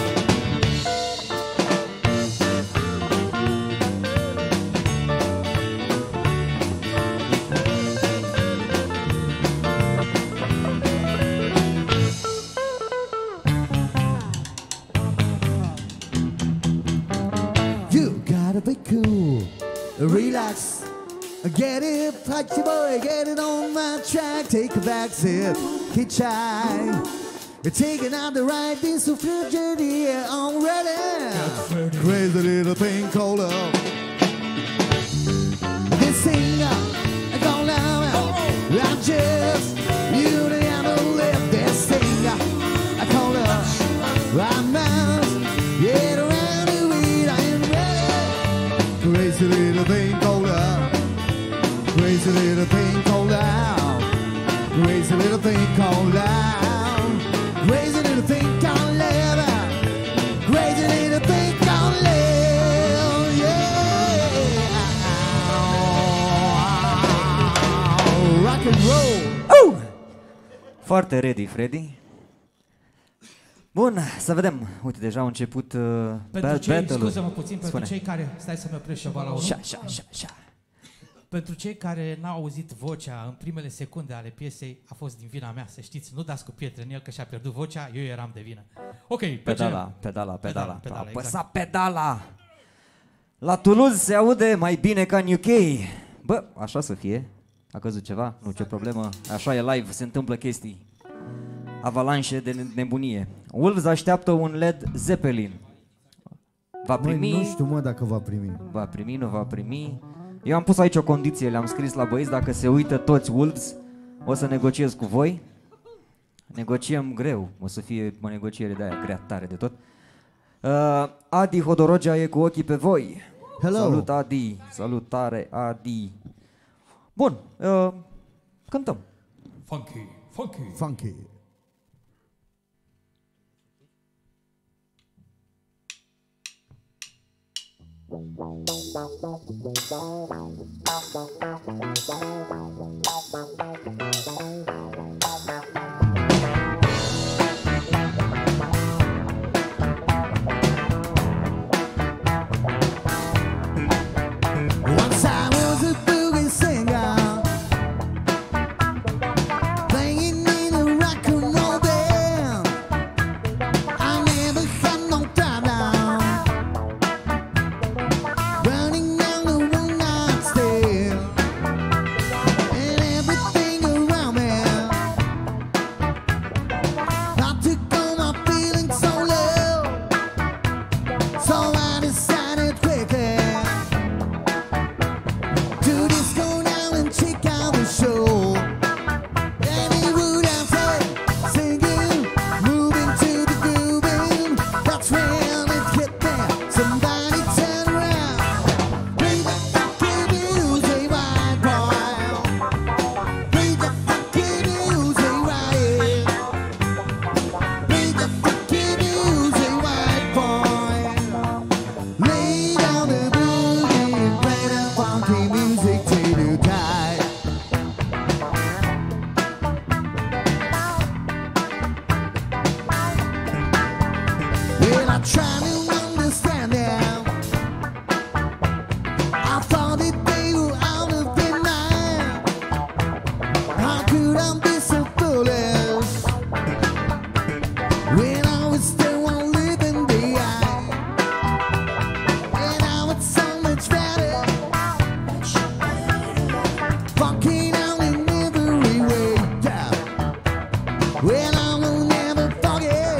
Be cool, relax, get it, fight your boy, get it on my track, take a back seat, hitchhike, you're taking out the right piece of journey, I'm ready, crazy little thing called love. Crazy little thing called love. Crazy little thing called love. Crazy little thing called love. Crazy little thing called love. Yeah. Rock and roll. Uh! Foarte ready, Freddy. Bun, să vedem. Uite, deja au început uh, Pentru cei, battle-ul. scuză-mă puțin, pentru Spune. cei care, stai să-mi opresc ceva la unul. Șa, șa, șa, șa. Pentru cei care n-au auzit vocea în primele secunde ale piesei, a fost din vina mea, să știți, nu dați cu pietre în el că și-a pierdut vocea, eu eram de vină. Ok, pe Pedala, pedala, pedala. Pedala, pedala, A apăsat exact. pedala. La Toulouse se aude mai bine ca în U K. Bă, așa să fie. A căzut ceva? Nu, ce problemă. Așa e live, se întâmplă chestii. Avalanșe de nebunie. Wolves așteaptă un Led Zeppelin. Va primi? Măi, nu știu, mă, dacă va primi. Va primi, nu va primi. Eu am pus aici o condiție, le-am scris la băieți, dacă se uită toți Wolves, o să negociez cu voi. Negociem greu, o să fie o negociere de aia grea tare de tot. Uh, Adi Hodorogea e cu ochii pe voi. Hello. Salut, Adi. Salutare, Adi. Bun, uh, cântăm. Funky, funky. Funky. Once I was a boogie singer, playing in a rock and roll band. I never had no time now, running down the one night stand, and everything around me. I took all my feelings so low, so I decided quickly to just go down and check out the show. And he would have said, singing, moving to the grooving. That's when it hit me. Somebody turn around, play the funky music, white boy. Play the funky music, right. Play the funky music, white boy. Lay down the boogie and play the funky music till you die. Well, I try to understand them. I thought that they were out of their mind. How could I be so foolish when I was still one living behind? And I was so much better, funky out in every way. Yeah. Well, I will never forget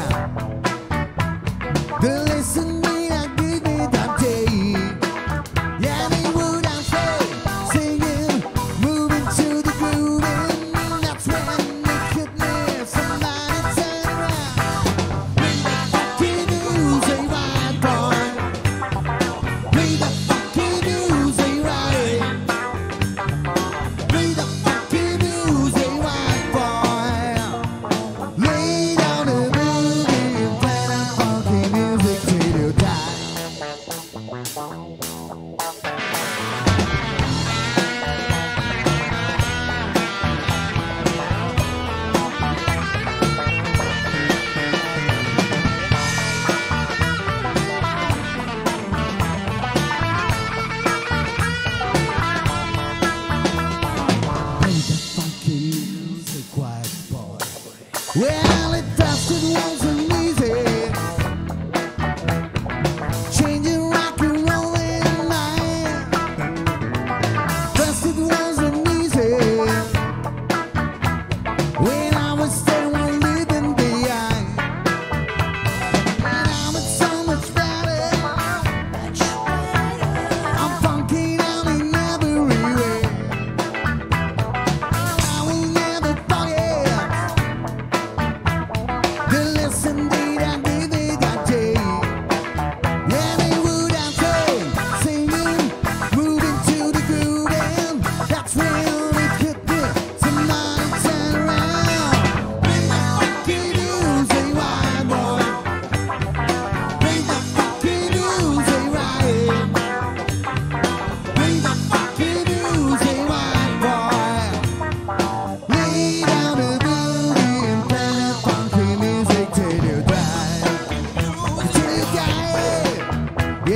the lesson that I gave me that day. Yeah, they would have said, singing, moving to the grooving. That's when they hit me. Somebody turn around, play the funky music, right, boy. Play the funky music, right. Play the funky music, right, boy. Lay down the boogie and play that funky music till you die. Play the funky music, white boy. Well, it just wasn't easy, changing rock and roll in mind. First it wasn't easy when I was still one living behind. And now it's so much better. I'm funky down in every way. I will never forget the lesson that I gave me that day. Yeah, they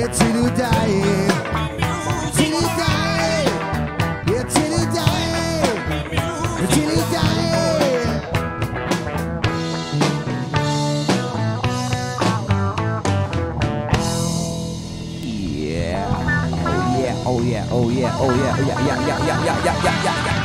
Yeah, till you die. Till you die. Yeah, till you die. Till you die. Yeah. Oh yeah, oh yeah, oh yeah, yeah, yeah, yeah, yeah, yeah, yeah, yeah, yeah, yeah.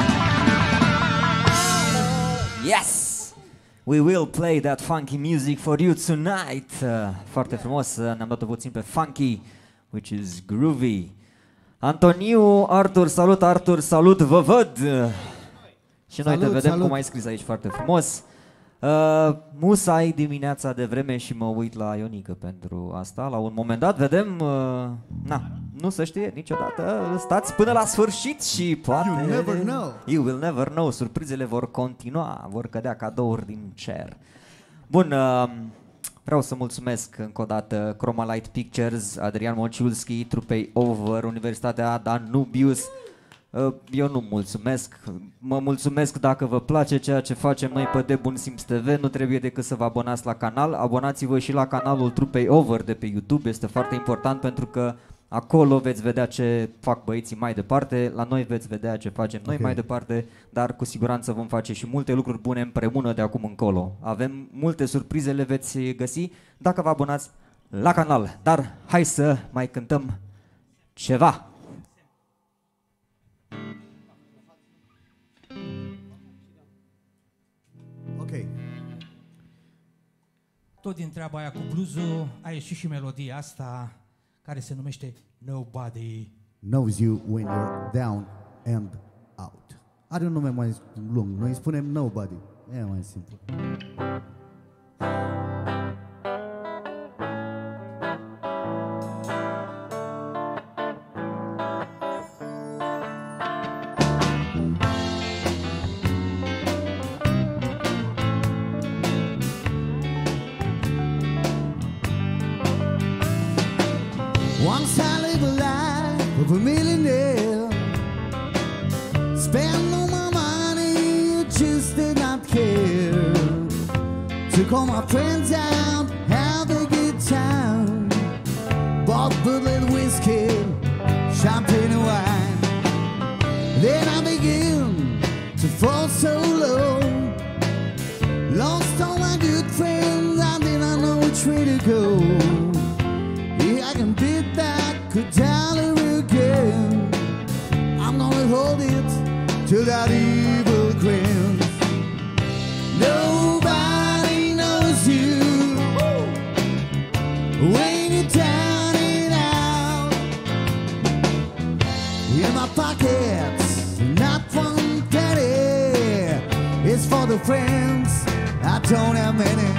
Yes! We will play that funky music for you tonight. Uh, foarte frumos, uh, ne-am dat puțin pe funky, which is groovy. Antoniu, Artur, salut Artur, salut, vă văd! Și noi Salut, te vedem, salut. cum ai scris aici, foarte frumos. Uh, musai dimineața de vreme și mă uit la Ionica pentru asta. La un moment dat vedem, uh, na, nu se știe niciodată, stați până la sfârșit și poate... You never know. You will never know, surprizele vor continua, vor cădea cadouri din cer. Bun, uh, vreau să mulțumesc încă o dată Chroma Light Pictures, Adrian Mociulski, trupei Over, Universitatea Danubius. Eu nu mulțumesc, mă mulțumesc dacă vă place ceea ce facem noi pe De Bun Simț T V, nu trebuie decât să vă abonați la canal, abonați-vă și la canalul trupei Over de pe YouTube, este foarte important pentru că acolo veți vedea ce fac băieții mai departe, la noi veți vedea ce facem noi Okay. mai departe, dar cu siguranță vom face și multe lucruri bune împreună de acum încolo. Avem multe surprize, le veți găsi dacă vă abonați la canal, dar hai să mai cântăm ceva. Ok. Tot din treaba aia cu blues-ul a ieșit și melodia asta care se numește Nobody. Knows you when you're down and out. Are un nume mai lung, noi spunem Nobody. E mai simplu. Once I lived a life of a millionaire. Spent all my money, just did not care. Took all my friends out, have a good time. Bought bullet whiskey, champagne and wine. Then I began to fall so low. Lost all my good friends, I did not know which way to go. I can beat that good dollar again. I'm gonna hold it till that evil grins. Nobody knows you when you're down and out. In my pockets, not one penny. It's for the friends, I don't have many.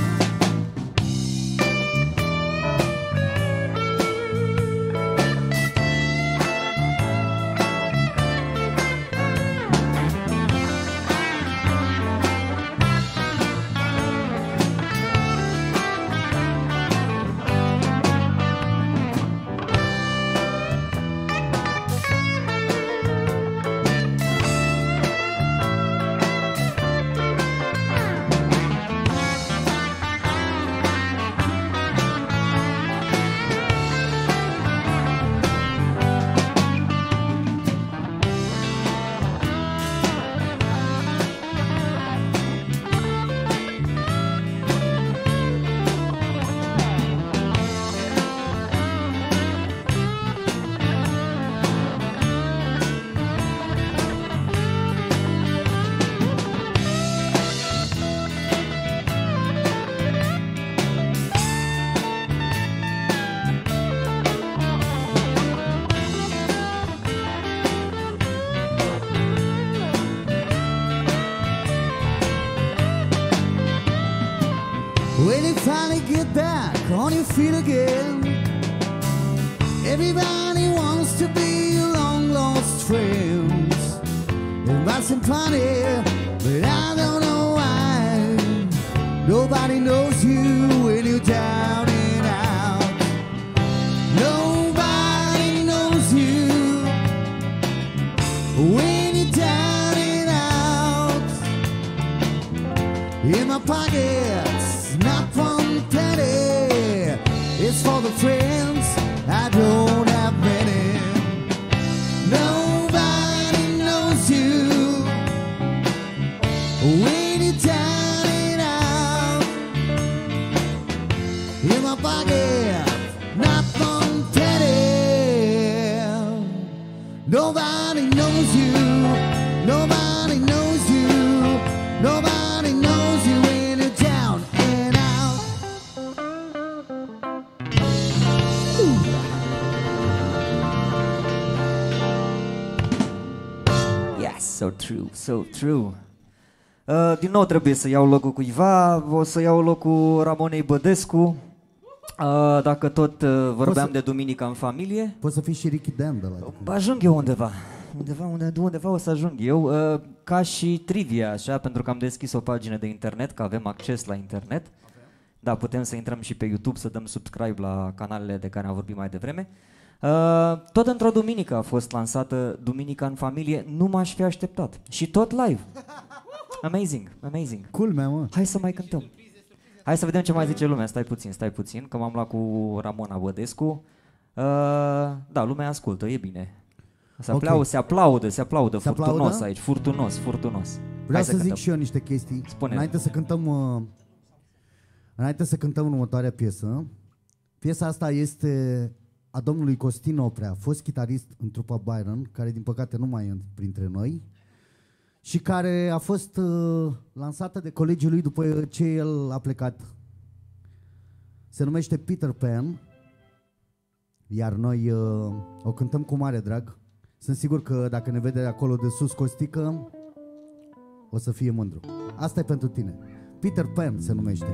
When you finally get back on your feet again, everybody wants to be your long lost friends. It might seem funny, but I don't know why. Nobody knows you when you're down and out. Nobody knows you when you're down and out. In my pockets, not one penny. It's for the friends I don't have many. Nobody knows you when you're down and out. In my pocket, nothing petty. Nobody knows you. Nobody knows you. Nobody knows you when you're down and out. Yes, so true, so true. Uh, din nou trebuie să iau locul cuiva, o să iau locul Ramonei Bădescu. Uh, dacă tot uh, vorbeam să... de duminica în familie. Poți să fii și Ricky Dan de la... Ajung eu undeva. Undeva, unde, undeva o să ajung eu, uh, ca și trivia, așa, pentru că am deschis o pagină de internet, că avem acces la internet. Da, putem să intrăm și pe YouTube, să dăm subscribe la canalele de care am vorbit mai devreme. Uh, tot într-o duminică a fost lansată Duminica în familie, nu m-aș fi așteptat. Și tot live. Amazing, amazing. Culmea, mă. Hai să mai cântăm. Hai să vedem ce mai zice lumea. Stai puțin, stai puțin, că m-am luat cu Ramona Bădescu. Uh, da, lumea ascultă, e bine. Se, Okay. aplau, se aplaudă, se aplaudă, Se furtunos aplaudă? aici, furtunos, furtunos. Vreau Hai să, să zic cântăm. și eu niște chestii. Spune-le. Înainte să cântăm uh, Înainte să cântăm următoarea piesă. Piesa asta este a domnului Costin Oprea, fost chitarist în trupa Byron, care din păcate nu mai e printre noi, și care a fost uh, lansată de colegii lui după ce el a plecat. Se numește Peter Pan, iar noi uh, o cântăm cu mare drag. Sunt sigur că dacă ne vede acolo de sus Costică, o să fie mândru. Asta e pentru tine. Peter Pan se numește.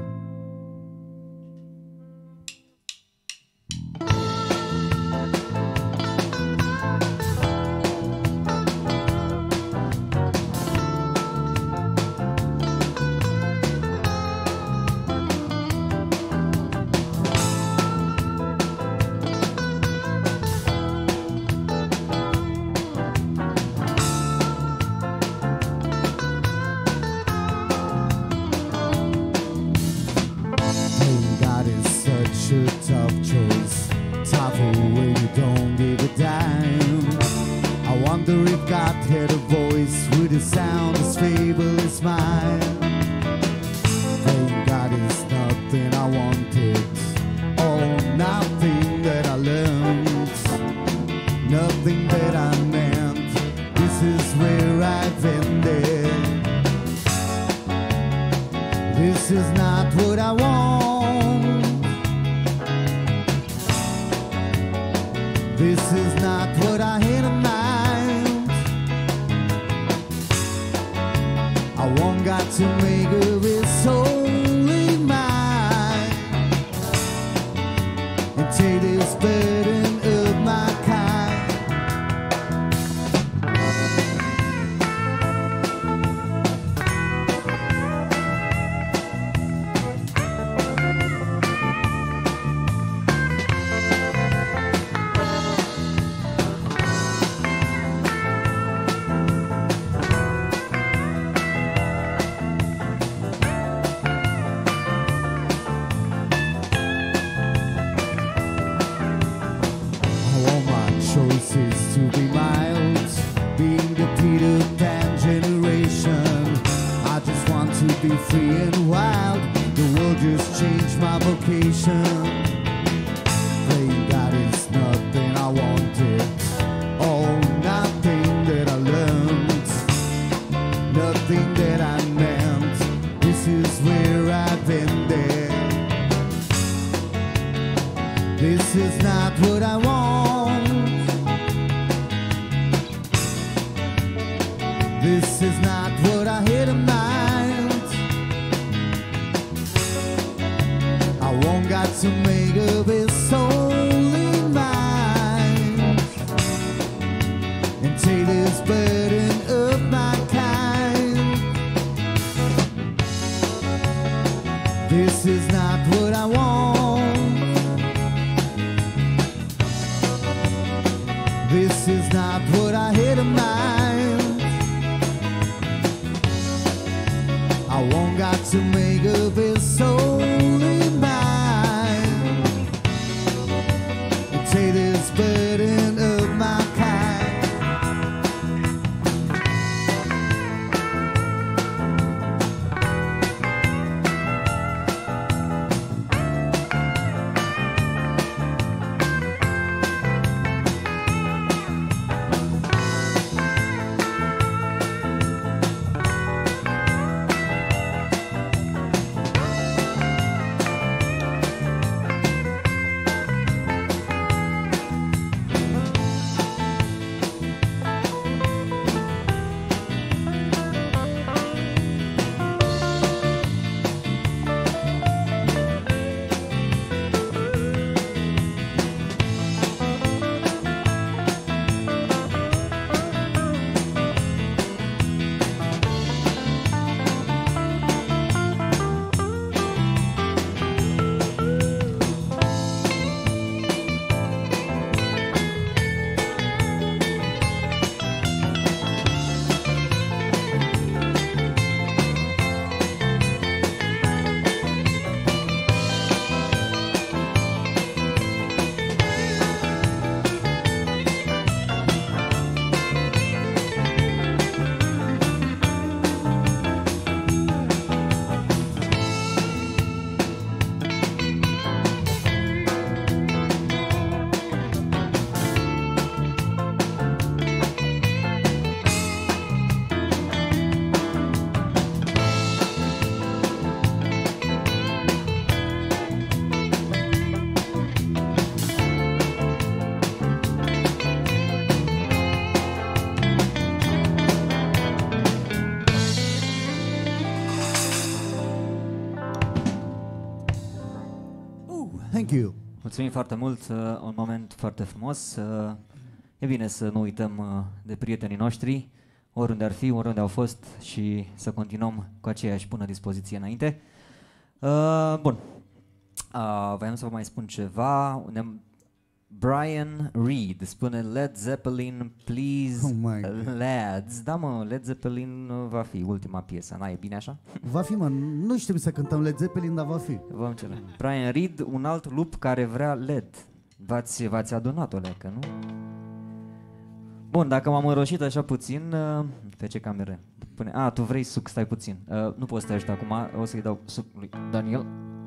Thank you. Mulțumim foarte mult, uh, un moment foarte frumos. Uh, e bine să nu uităm uh, de prietenii noștri, oriunde ar fi, oriunde au fost și să continuăm cu aceeași bună dispoziție înainte. Uh, bun, uh, voiam să vă mai spun ceva. Ne- Brian Reed spune Led Zeppelin, please, Oh my God. lads. Da, mă, Led Zeppelin uh, va fi ultima piesă, n-ai bine așa? Va fi, mă, nu știm să cântăm Led Zeppelin, dar va fi. Vom cele. Brian Reed, un alt lup care vrea L E D. V-ați, v-ați adunat o lecă, nu? Bun, dacă m-am înroșit așa puțin, uh, pe ce cameră? Pune, a, tu vrei suc, stai puțin. Uh, nu poți să te ajut acum, o să-i dau suc lui Daniel.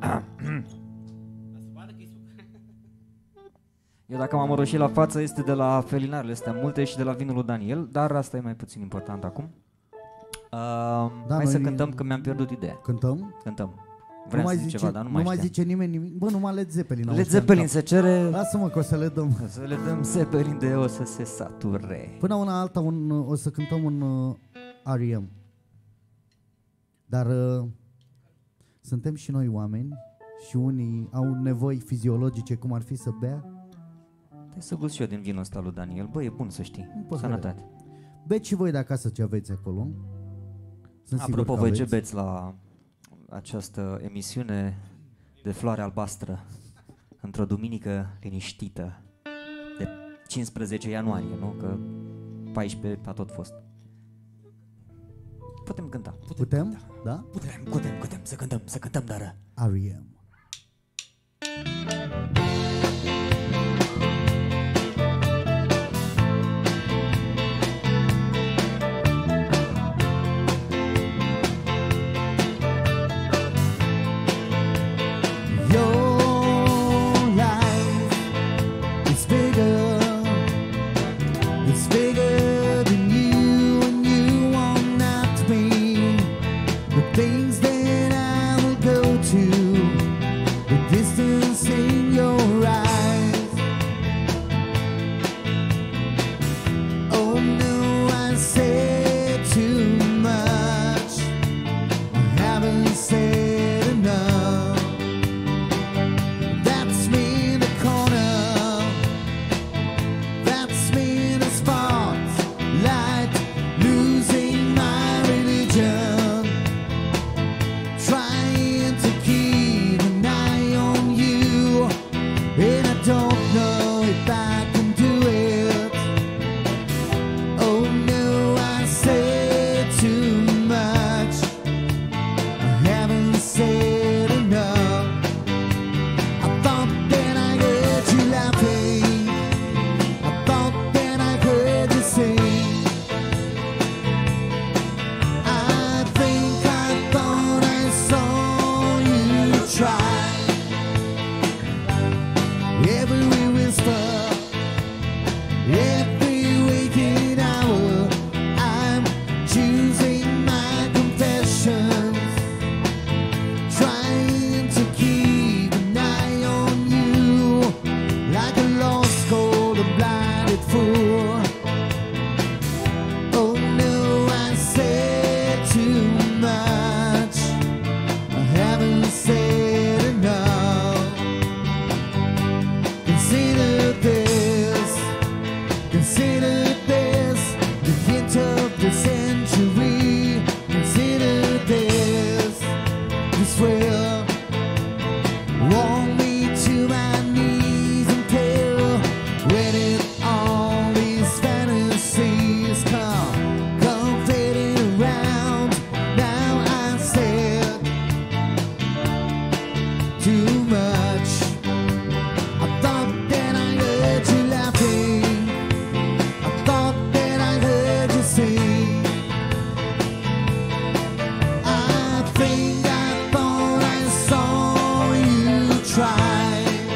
Eu dacă m-am înroșit la față este de la felinarele astea multe și de la vinul lui Daniel, dar asta e mai puțin important acum. Uh, Da, hai să noi- cântăm că mi-am pierdut ideea. Cântăm? Cântăm. Nu Vreau mai să zic zice, ceva, dar nu, nu mai mai știam. zice nimeni nimic. Bă, numai Led Zeppelin. Led auzi Zeppelin în se cap. cere Lasă-mă că o să le dăm. să le dăm Zeppelin de o să se sature. Până una alta un, o să cântăm un uh, R E M. Dar uh, suntem și noi oameni și unii au nevoi fiziologice, cum ar fi să bea. Hai să gust și eu din vinul ăsta lui Daniel. Bă, e bun să știi. păcăle. Sănătate. Beți și voi de acasă ce aveți acolo. Sunt sigur Apropo, că voi ce aveți. beți la această emisiune de floare albastră într-o duminică liniștită de cincisprezece ianuarie, nu? Că paisprezece a tot fost. Putem cânta. Putem? Da? Putem, putem, putem să cântăm, să cântăm, dar... R E M. Your life is bigger, it's bigger than you, and you are not me. The things that I will go to, the distance in your eyes. Oh no, I said too much, I haven't said enough. That's me in the corner, that's me in the spotlight, losing my religion, trying to keep an eye on you, and I don't know if I can do it. Oh no, I said too much, I haven't said enough. I thought that I heard you laughing, I thought that I heard you sing. I think I thought I saw you try. Every whisper, every waking hour, I'm choosing my confessions, trying to keep an eye on you, like a lost gold, a blinded fool. Oh no, I said too much, I haven't said enough. Consider this, consider this, the hint of the century. Consider this, this will warm me to my knees until when did all these fantasies come, come fading around. Now I said too much. I thought that I heard you laughing, I thought that I heard you sing. I think I thought I saw you try.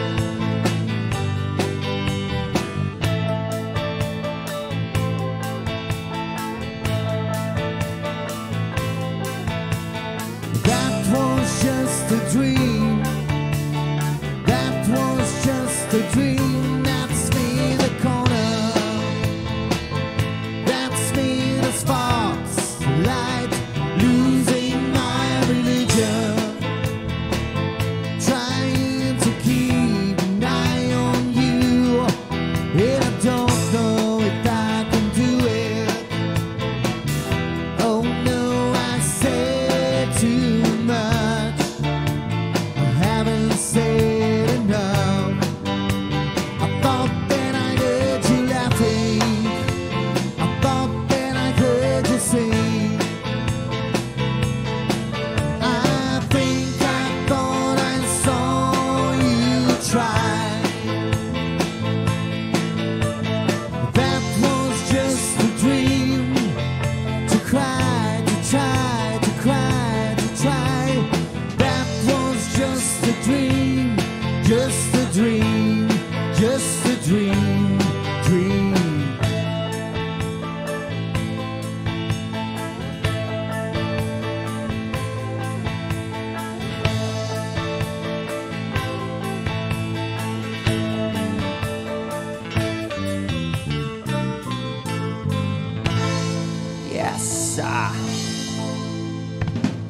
That was just a dream, that was just a dream. That's me in the corner, that's me in the spotlight, losing my religion, trying to keep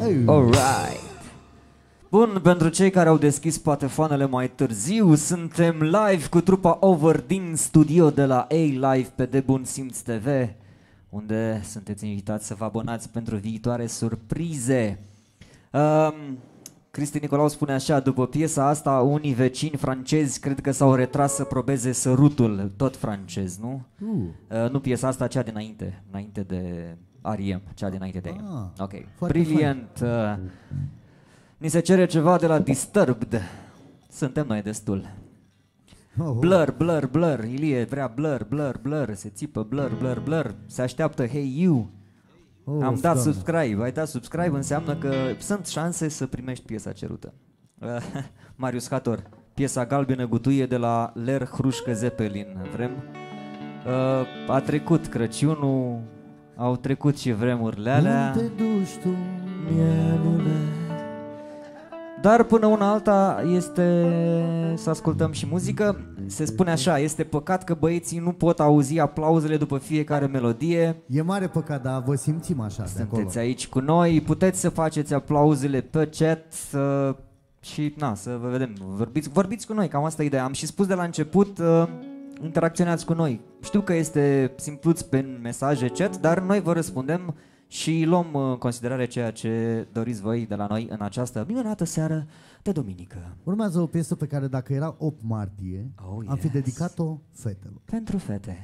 Alright. Bun, pentru cei care au deschis patefoanele mai târziu, suntem live cu trupa Over din studio de la A-Live pe De Bun Simț T V, unde sunteți invitați să vă abonați pentru viitoare surprize. Um, Cristi Nicolau spune așa: după piesa asta, unii vecini francezi cred că s-au retras să probeze sărutul, tot francez, nu? Uh. Uh, nu piesa asta, cea dinainte, înainte de R E M, cea dinainte de Ah, Ok, foarte brilliant. Uh, ni se cere ceva de la Disturbed. Suntem noi destul. Oh, oh. Blur, blur, blur, Ilie vrea blur, blur, blur, se țipă blur, blur, blur, se așteaptă Hey You. Oh, Am dat doamne. subscribe, ai dat subscribe, înseamnă că sunt șanse să primești piesa cerută. Marius Hator, piesa Galbenă gutuie de la Ler Hrușcă Zeppelin. Vrem? Uh, a trecut Crăciunul, au trecut și vremurile alea. Unde te duci tu? Mielule. Dar până una alta este să ascultăm și muzică. Se spune așa: este păcat că băieții nu pot auzi aplauzele după fiecare melodie. E mare păcat, dar vă simțim așa de acolo. Sunteți aici cu noi, puteți să faceți aplauzele pe chat să... și na, să vă vedem. Vorbiți, vorbiți cu noi, cam asta e ideea. Am și spus de la început, uh, interacționați cu noi. Știu că este simpluț pe mesaje chat, dar noi vă răspundem și luăm în considerare ceea ce doriți voi de la noi în această minunată seară de duminică. Urmează o piesă pe care dacă era opt martie, Oh, am fi yes. dedicat-o fetelor. Pentru fete.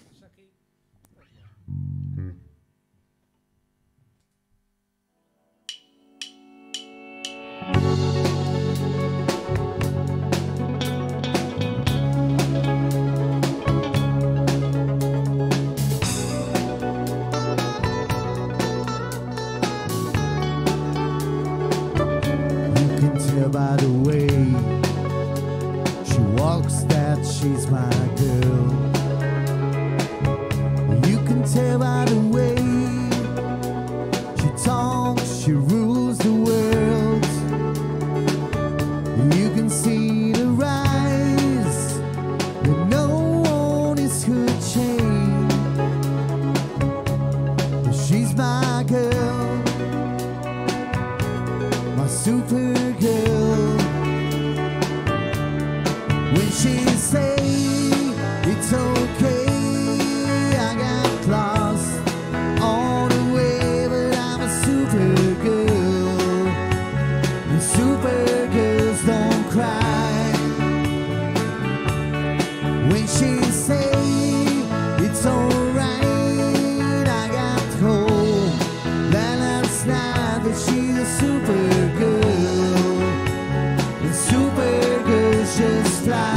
You can tell by the way she walks that she's my girl. You can tell by the way she talks, she rules the world. You can see the rise that no one is could change. She's my girl, my super girl. When she say it's okay, I got lost on the way, but I'm a super girl. And super girls don't cry. When she say it's alright, I got home that last night, but she's a super girl. And super girls just fly.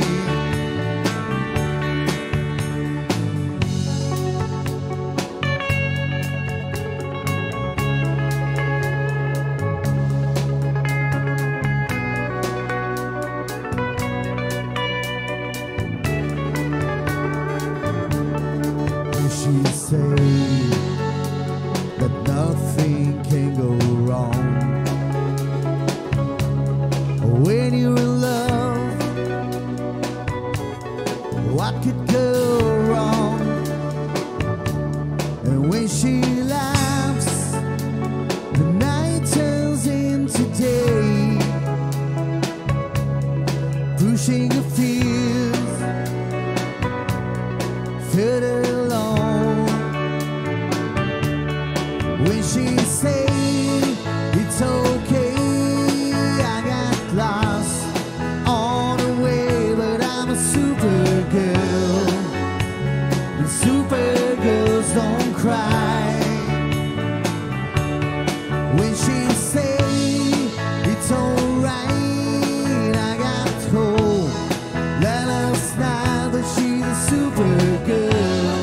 And she say that nothing can go wrong when you're in love. What could go wrong? And when she laughs, the night turns into day, pushing her fears further along. When she say it's okay, I got lost on the way, but I'm a super girl. And super girls don't cry. When she say it's alright, I got home that last night, but she's a super girl.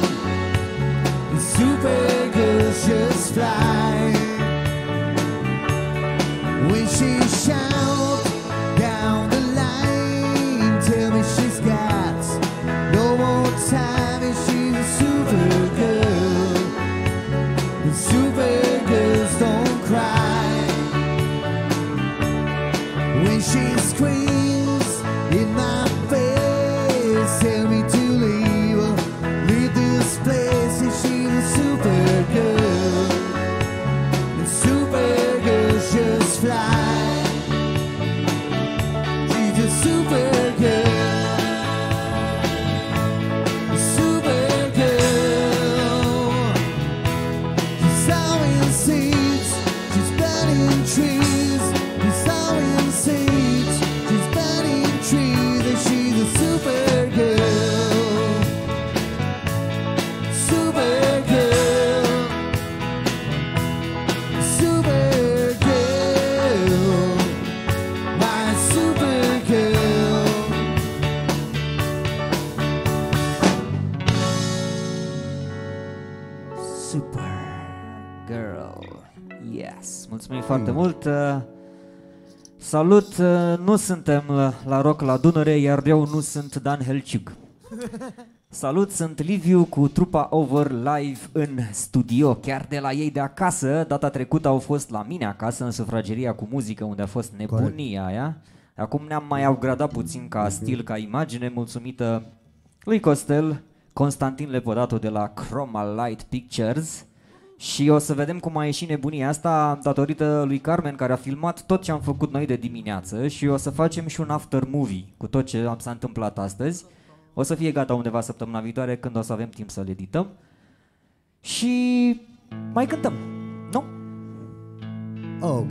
Mulțumim foarte mult. Salut, nu suntem la Rock la Dunăre, iar eu nu sunt Dan Helciug. Salut, sunt Liviu cu trupa Over live în studio, chiar de la ei de acasă. Data trecută au fost la mine acasă, în sufrageria cu muzică, unde a fost nebunia aia. Acum ne-am mai upgradat puțin ca stil, ca imagine, mulțumită lui Costel, Constantin Lepădatu de la Chroma Light Pictures. Și o să vedem cum a ieșit nebunia asta datorită lui Carmen, care a filmat tot ce am făcut noi de dimineață. Și o să facem și un after movie cu tot ce s-a întâmplat astăzi. O să fie gata undeva săptămâna viitoare, când o să avem timp să-l edităm. Și mai cântăm, nu? Ok.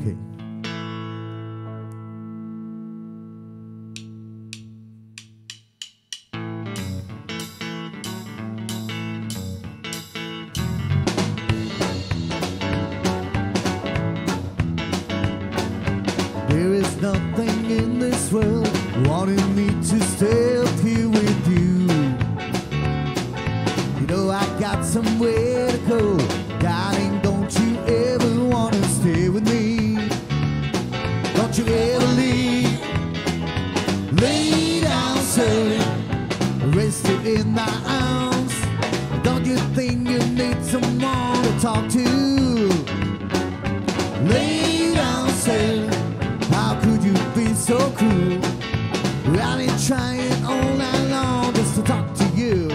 There is nothing in this world wanting me to stay up here with you. You know I got somewhere to go, darling. Don't you ever wanna stay with me? Don't you ever leave? Lay down, sir, rested in my arms. Don't you think you need someone to talk to? Lay down, sir. How could you be so cruel? I've been trying all night long just to talk to you.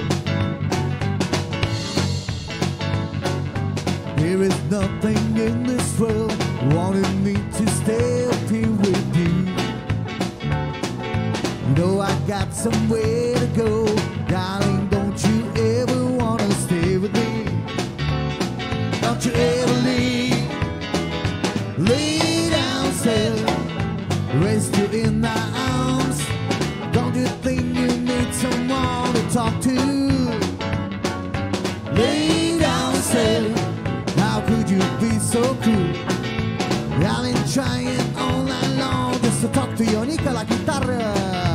There is nothing in this world wanting me to stay up here with you. You know I got somewhere to go, darling. Don't you ever wanna stay with me? Don't you ever leave? Lay down, say, rest you in my arms. Don't you think you need someone to talk to? Lay down, say, how could you be so cruel? I've been trying all night long just to talk to you. Nica la chitarra.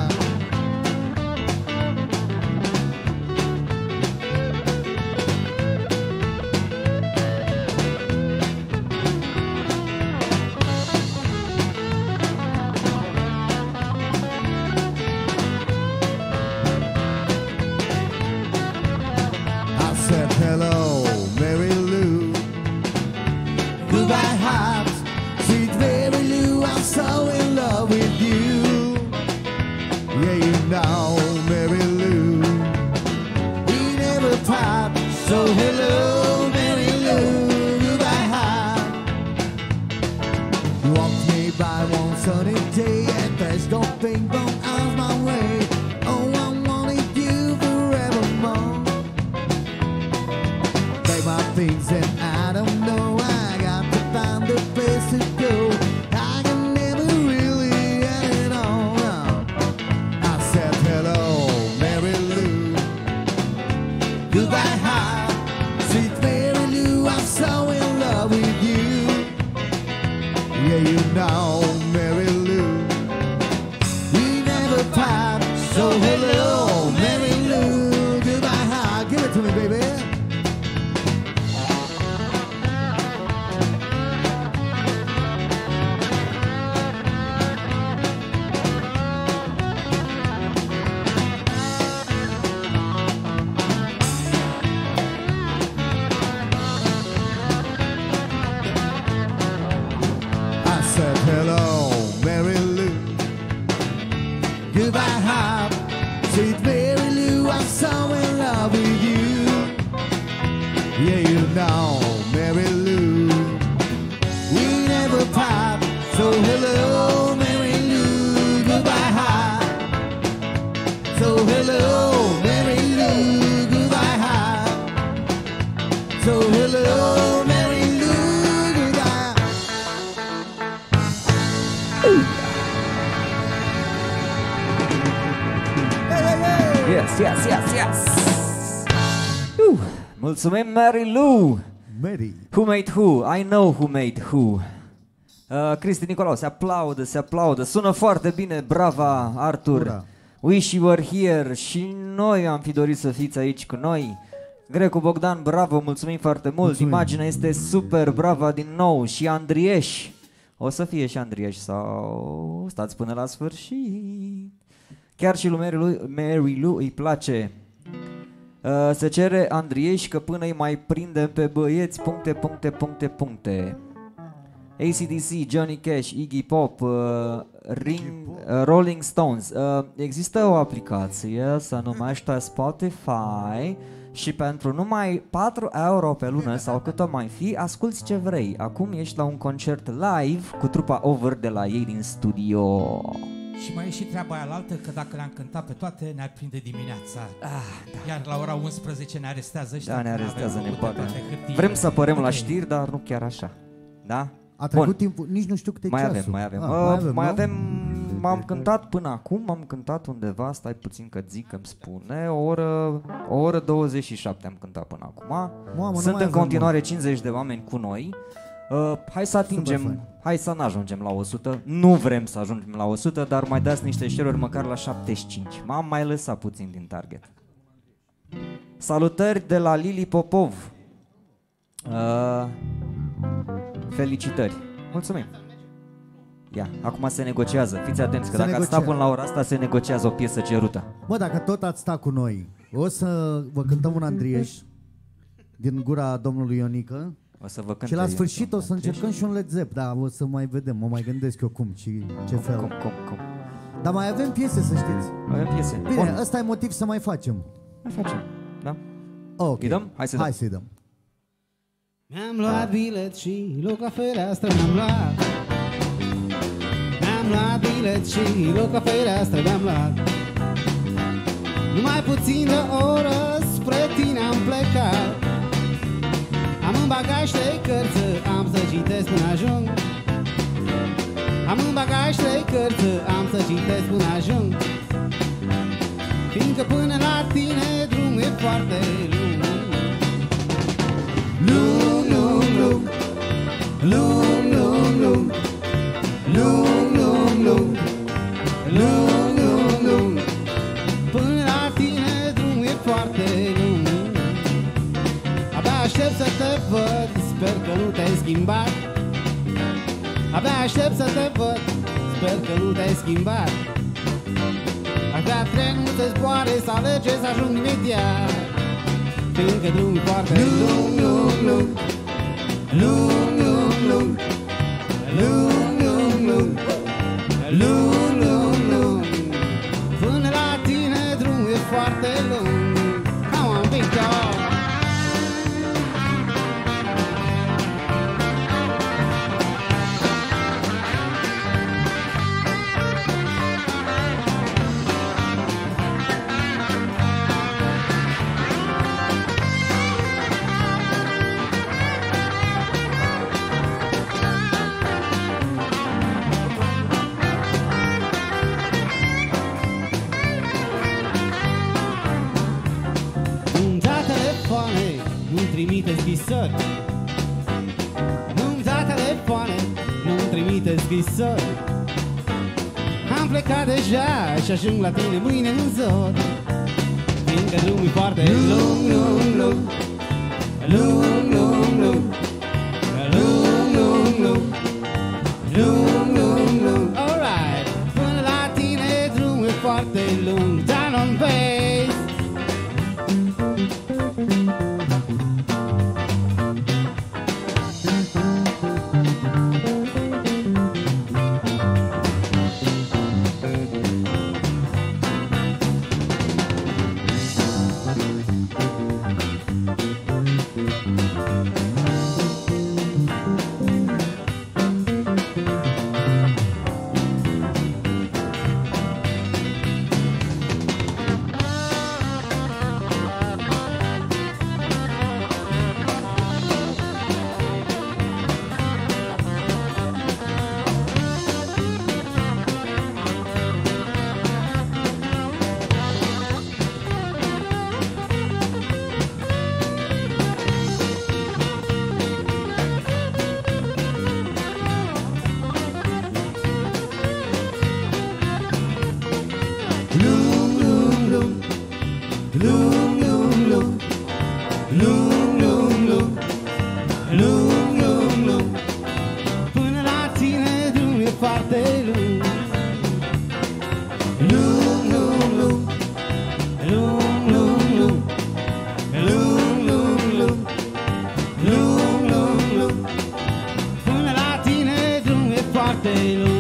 Hello, Mary Lou. Goodbye, heart, sweet Mary Lou. I'm so in love with you. Yeah, you know, Mary Lou. We never part. So hello, Mary Lou. Goodbye, heart. You walked me by one sunny day, and there's no ping pong out my way. Oh, I wanted you forevermore. My things and I don't know. I got to find a place to go. I can never really get it on. I said hello, Mary Lou. Goodbye, heart, sweet Mary Lou. I'm so in love with you. Yeah, you know, Mary Lou. We never part. So hello, Mary Lou. Goodbye, heart. Give it to me, baby. Hello, Mary Lou. Goodbye, heart, sweet Mary Lou. I'm so in love with you. Yeah, you know, Mary Lou. We never part. So hello, Mary Lou. Goodbye, heart. So hello, Mary Lou. Goodbye, heart. So hello, Mary Lou. Yes, yes, yes, yes. Uh, mulțumim, Mary Lou. Mary. Who made who? I know who made who. Uh, Cristi Nicolau, se aplaudă, se aplaudă. Sună foarte bine, brava, Artur. Ura. Wish you were here. Și noi am fi dorit să fiți aici cu noi. Grecu Bogdan, bravo, mulțumim foarte mult. Mulțumim. Imaginea este super, bravo din nou. Și Andrieș. O să fie și Andrieș sau stați până la sfârșit. Chiar și lui Mary Lou, Mary Lou îi place. Uh, se cere Andrieș că până îi mai prindem pe băieți puncte, puncte, puncte, puncte. A C D C, Johnny Cash, Iggy Pop, uh, Ring, uh, Rolling Stones. Uh, există o aplicație, se numește Spotify și pentru numai patru euro pe lună sau cât o mai fi, asculti ce vrei. Acum ești la un concert live cu trupa Over de la ei din studio. Și mai e și treaba aia altă, că dacă le-am cântat pe toate, ne-ar prinde dimineața. Ah, da. Iar la ora unsprezece ne arestează ăștia. Da, ne arestează, ne bagă. hârtiile. Vrem să apărăm la știri, dar nu chiar așa. Da? A trecut Bun. timpul, nici nu știu câte Mai ceasul. avem, mai avem. Ah, Uh, mai avem, mai nu? avem, m-am cântat până acum, m-am cântat undeva, stai puțin că zic că îmi spune, o oră, o oră douăzeci și șapte am cântat până acum. Mamă, nu Sunt mai în avem, continuare cincizeci de oameni cu noi. Uh, hai să atingem, fain. hai să nu ajungem la o sută. Nu vrem să ajungem la o sută, dar mai dați niște share-uri măcar la șaptezeci și cinci. M-am mai lăsat puțin din target. Salutări de la Lili Popov. Uh, felicitări. Mulțumim. Ia, acum se negociază. Fiți atenți că Se dacă ați stat negociază. până la ora asta, se negociază o piesă cerută. Mă, dacă tot ați stat cu noi, o să vă cântăm un Andrieș din gura domnului Ionică. O să vă cânt Și la eu, sfârșit o domnule să încercăm și un Led Zepp, da, o să mai vedem, mă mai gândesc eu cum și ce fel. Cum, cum, cum? Dar mai avem piese, să știți. Avem piese. Bine, Bun, ăsta e motiv să mai facem. mai facem. Da? Ok. Îi dăm? Hai să dăm. Hai să-i dăm. Mi-am luat bilet și loc la fereastră mi-am luat. Mi-am luat bilet și loc la fereastră mi-am luat. Numai puțin de o oră spre tine am plecat. Am în bagaj trei cărți, am să citesc până ajung. Am în bagaj trei cărți, am să citesc până ajung. Fiindcă până la tine drumul e foarte lung. Lung, lung, lung. Lung, lung, lung. Lung, lung, lung. Lung, lung, lung. Până la tine drumul e foarte lung. Abia aștept să te văd, sper că nu te-ai schimbat. Abia aștept să te văd, sper că nu te-ai schimbat. Aș vrea trenul să zboare, să alerge, să ajung imediat. Fiindcă drumul e foarte lung, lung, lung. Lung, lung, lung. Lung, lung, lung. Lung, lung, lung. Până la tine drumul e foarte lung. Come on, Victor! Nu-mi da telefoane, nu-mi trimite scrisori. Nu-mi da telefoane, nu-mi trimite scrisori. Am plecat deja și ajung la tine mâine în zor. Fiindcă drumul e foarte lung, lung, lung. Lung, lung, lung. Lung, lung, lung. Lung, lung, lung. Alright, până la tine drumul e foarte lung. Down on bass. Lung, lung, lung. Lung, lung, lung. lung, lung, lung, lung, lung, lung. Până la tine drum e foarte lung. Lung, lung, lung, lung, lung, lung, lung, lung, lung, lung, lung, lung. Până la tine drum e foarte lung.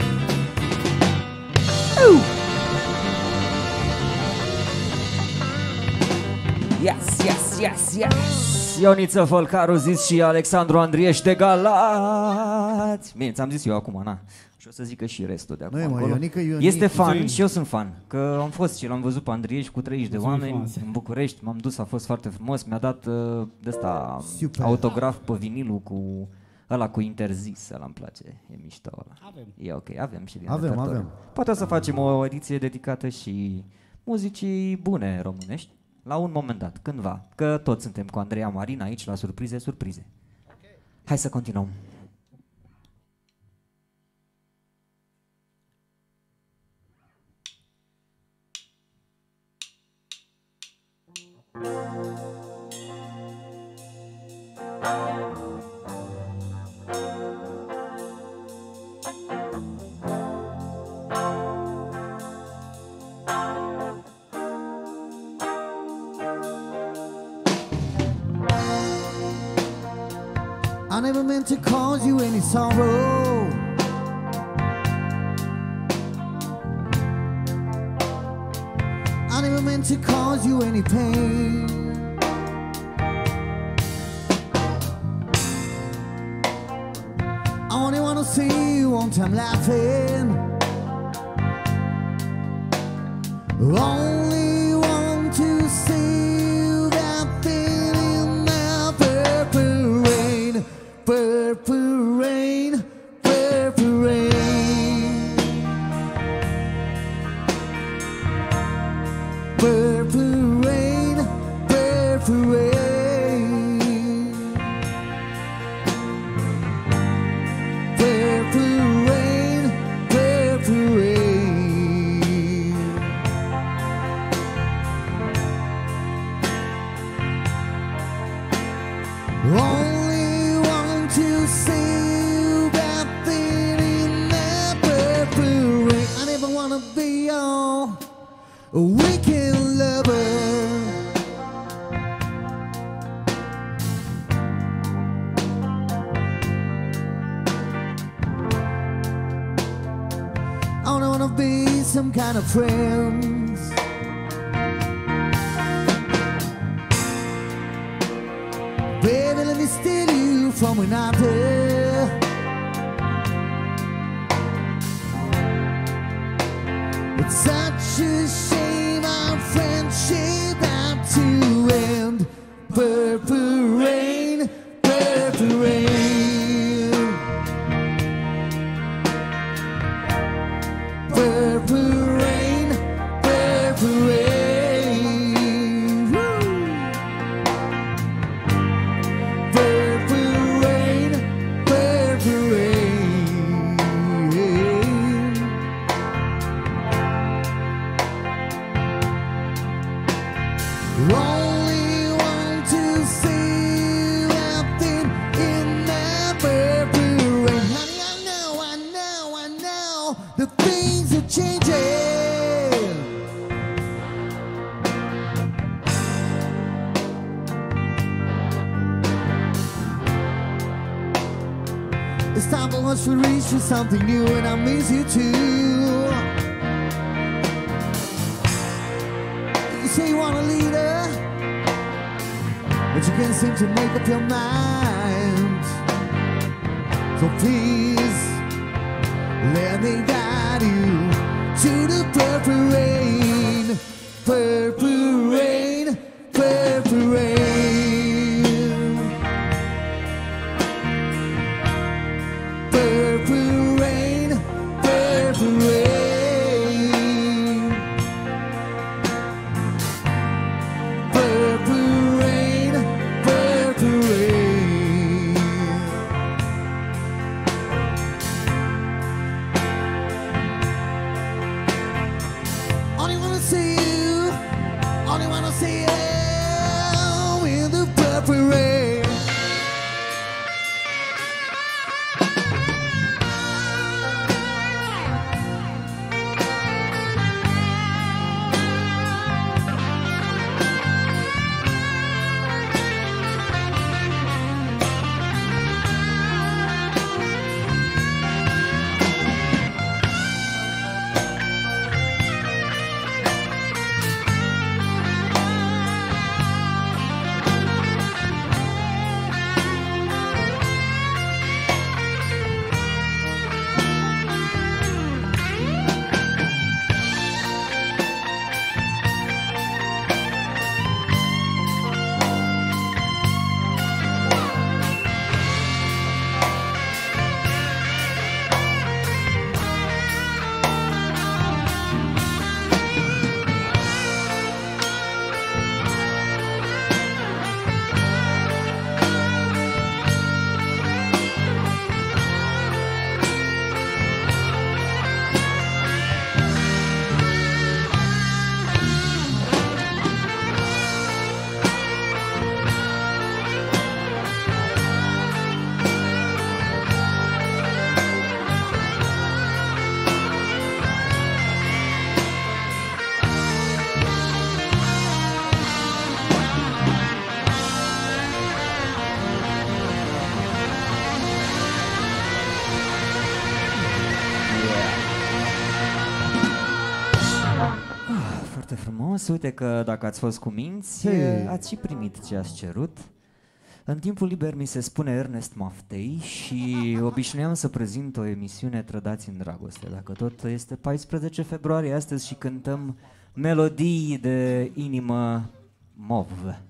Yes, yes, yes, yes. Ioniță Fălcaru, zis și Alexandru Andrieș de Galați. Bine, ți-am zis eu acum, na. Și o să zică și restul de acum. Nu e, mă, acolo. Ionică, Ionică. Este fan Mulțumim. și eu sunt fan. Că am fost și l-am văzut pe Andrieș cu treizeci de Mulțumim oameni frumos. în București. M-am dus, a fost foarte frumos. Mi-a dat uh, de ăsta Super. autograf pe vinilul cu ăla cu interzis. Ăla îmi place, e mișto ăla. Avem. E ok, avem și din Avem, repertoriu. avem. Poate o să facem o ediție dedicată și muzicii bune românești. La un moment dat, cândva, că toți suntem cu Andreea Marina aici la surprize, surprize. Okay. Hai să continuăm. I never meant to cause you any sorrow. I never meant to cause you any pain. I only wanna see you one time laughing. Only want to see that thing in the purple rain, purple rain, purple rain, purple rain, purple rain, purple rain, purple rain. Only want to see that thing in that purple rain. I never wanna be your weekend lover. I only wanna be some kind of friends. Baby, let me steal you from another. It's such a shame our friendship had to end. Purple rain, purple rain, purple rain, purple rain. Woo! Purple rain, purple rain. Only want to see that thing in that purple rain. Honey, I know, I know, I know the things are changing. It's time for us to reach for something new, and I miss you too. You say you want a leader, but you can't seem to make up your mind. So please, let me guide you to the purple rain, purple rain, purple rain, purple rain, purple rain, purple rain, purple rain. Only wanna see you, only wanna see you in the frumos, uite că dacă ați fost cuminți, Hey. ați și primit ce ați cerut. În timpul liber mi se spune Ernest Maftei și obișnuiam să prezint o emisiune Trădați în dragoste. Dacă tot este paisprezece februarie astăzi și cântăm melodii de inimă mov.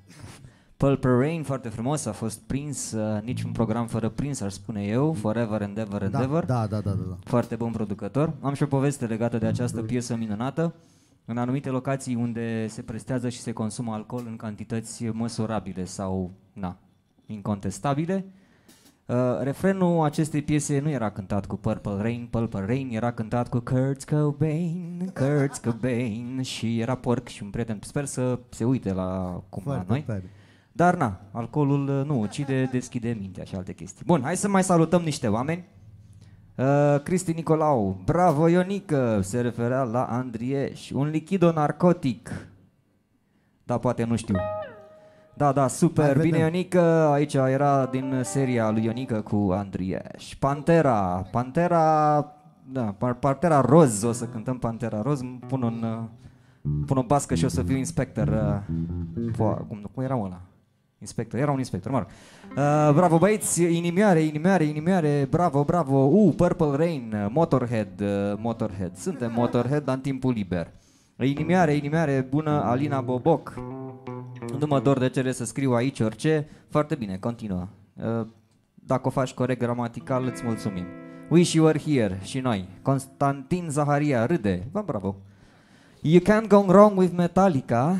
Purple Rain, foarte frumos, a fost prins, uh, niciun program fără prins, aș spune eu, Forever and Ever and Da, Ever. da, da, da, da. Foarte bun producător. Am și o poveste legată de această piesă minunată. În anumite locații unde se prestează și se consumă alcool în cantități măsurabile sau, na, incontestabile, uh, refrenul acestei piese nu era cântat cu Purple Rain, Purple Rain, era cântat cu Kurt Cobain, Kurt Cobain și era porc și un prieten. Sper să se uite la cum la noi. Tare. Dar na, alcoolul uh, nu ucide, deschide mintea și alte chestii. Bun, hai să mai salutăm niște oameni. Uh, Cristi Nicolau, bravo Ionică, se referea la Andrieș, un lichido narcotic. Da, poate nu știu. Da, da, super, Hai, bine vedem. Ionică, aici era din seria lui Ionică cu Andrieș. Pantera, Pantera, da, Pantera Roz, o să cântăm Pantera Roz, îmi pun un, uh, pun o bască și o să fiu inspector. Uh, po- cum, cum era ăla? Inspector, era un inspector, mă rog. Uh, bravo băieți, inimioare, inimioare, inimioare, bravo, bravo. Uh, Purple Rain, uh, Motorhead, uh, Motorhead. Suntem Motorhead, dar în timpul liber. Inimioare, inimioare, bună, Alina Boboc. Nu mă dor de cere să scriu aici orice. Foarte bine, continuă. Uh, dacă o faci corect gramatical, îți mulțumim. Wish you were here, și noi. Constantin Zaharia, râde. Bă, bravo. You can't go wrong with Metallica.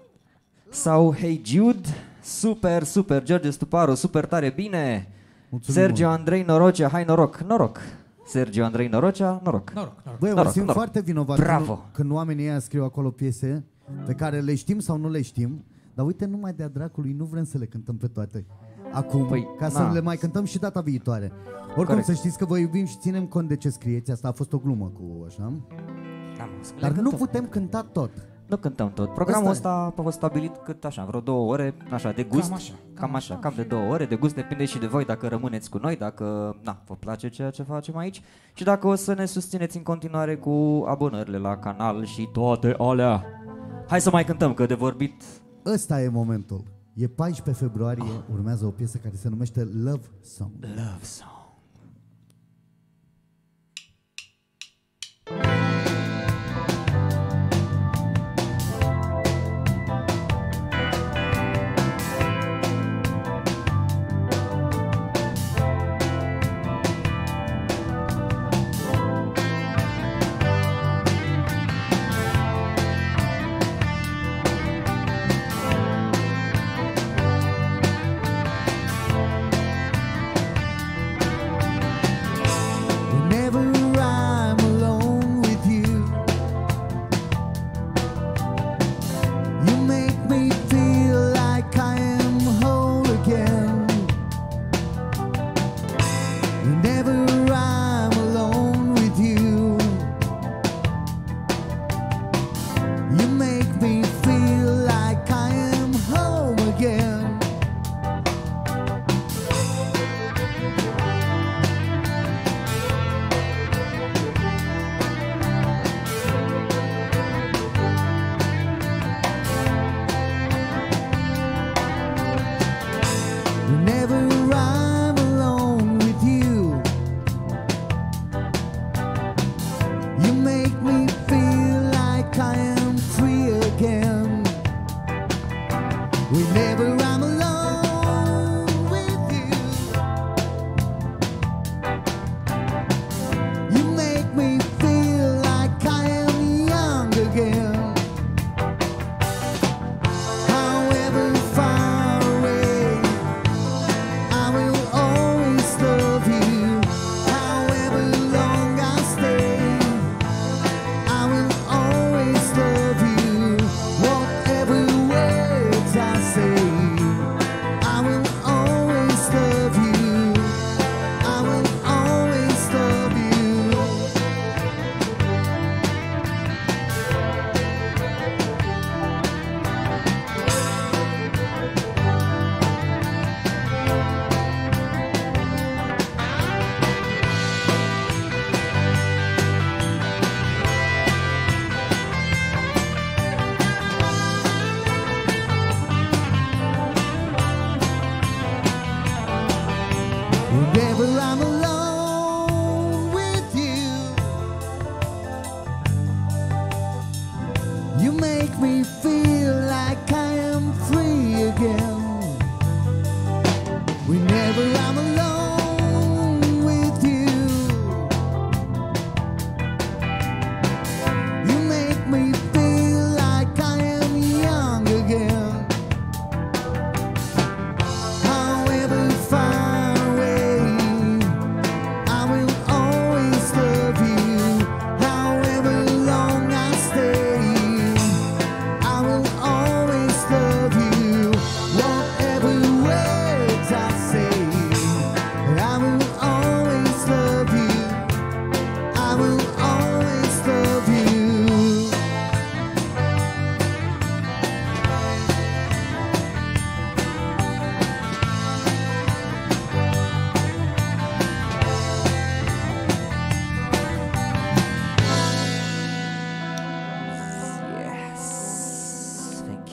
Sau Hey Jude. Super, super, George Stuparu, super tare, bine. Mulțumim, Sergio mă. Andrei Norocea, hai noroc, noroc. Sergio Andrei Norocea, noroc. Noroc, noroc. Băi, eu Noroc, mă simt noroc. foarte vinovat Bravo. când, când oamenii ăia scriu acolo piese pe care le știm sau nu le știm, dar uite, numai de-a dracului nu vrem să le cântăm pe toate acum, Păi, ca să na. le mai cântăm și data viitoare. Oricum, Corect. să știți că vă iubim și ținem cont de ce scrieți, asta a fost o glumă cu așa, Am, să le dar nu cântăm. putem cânta tot. Nu cântăm tot. Programul Asta ăsta a fost stabilit cât așa, vreo două ore, așa, de gust. Cam așa, Cam așa, cam de două ore de gust, depinde și de voi dacă rămâneți cu noi, dacă, na, vă place ceea ce facem aici și dacă o să ne susțineți în continuare cu abonările la canal și toate alea. Hai să mai cântăm, că de vorbit. Ăsta e momentul. E paisprezece februarie, urmează o piesă care se numește Love Song. Love song. Love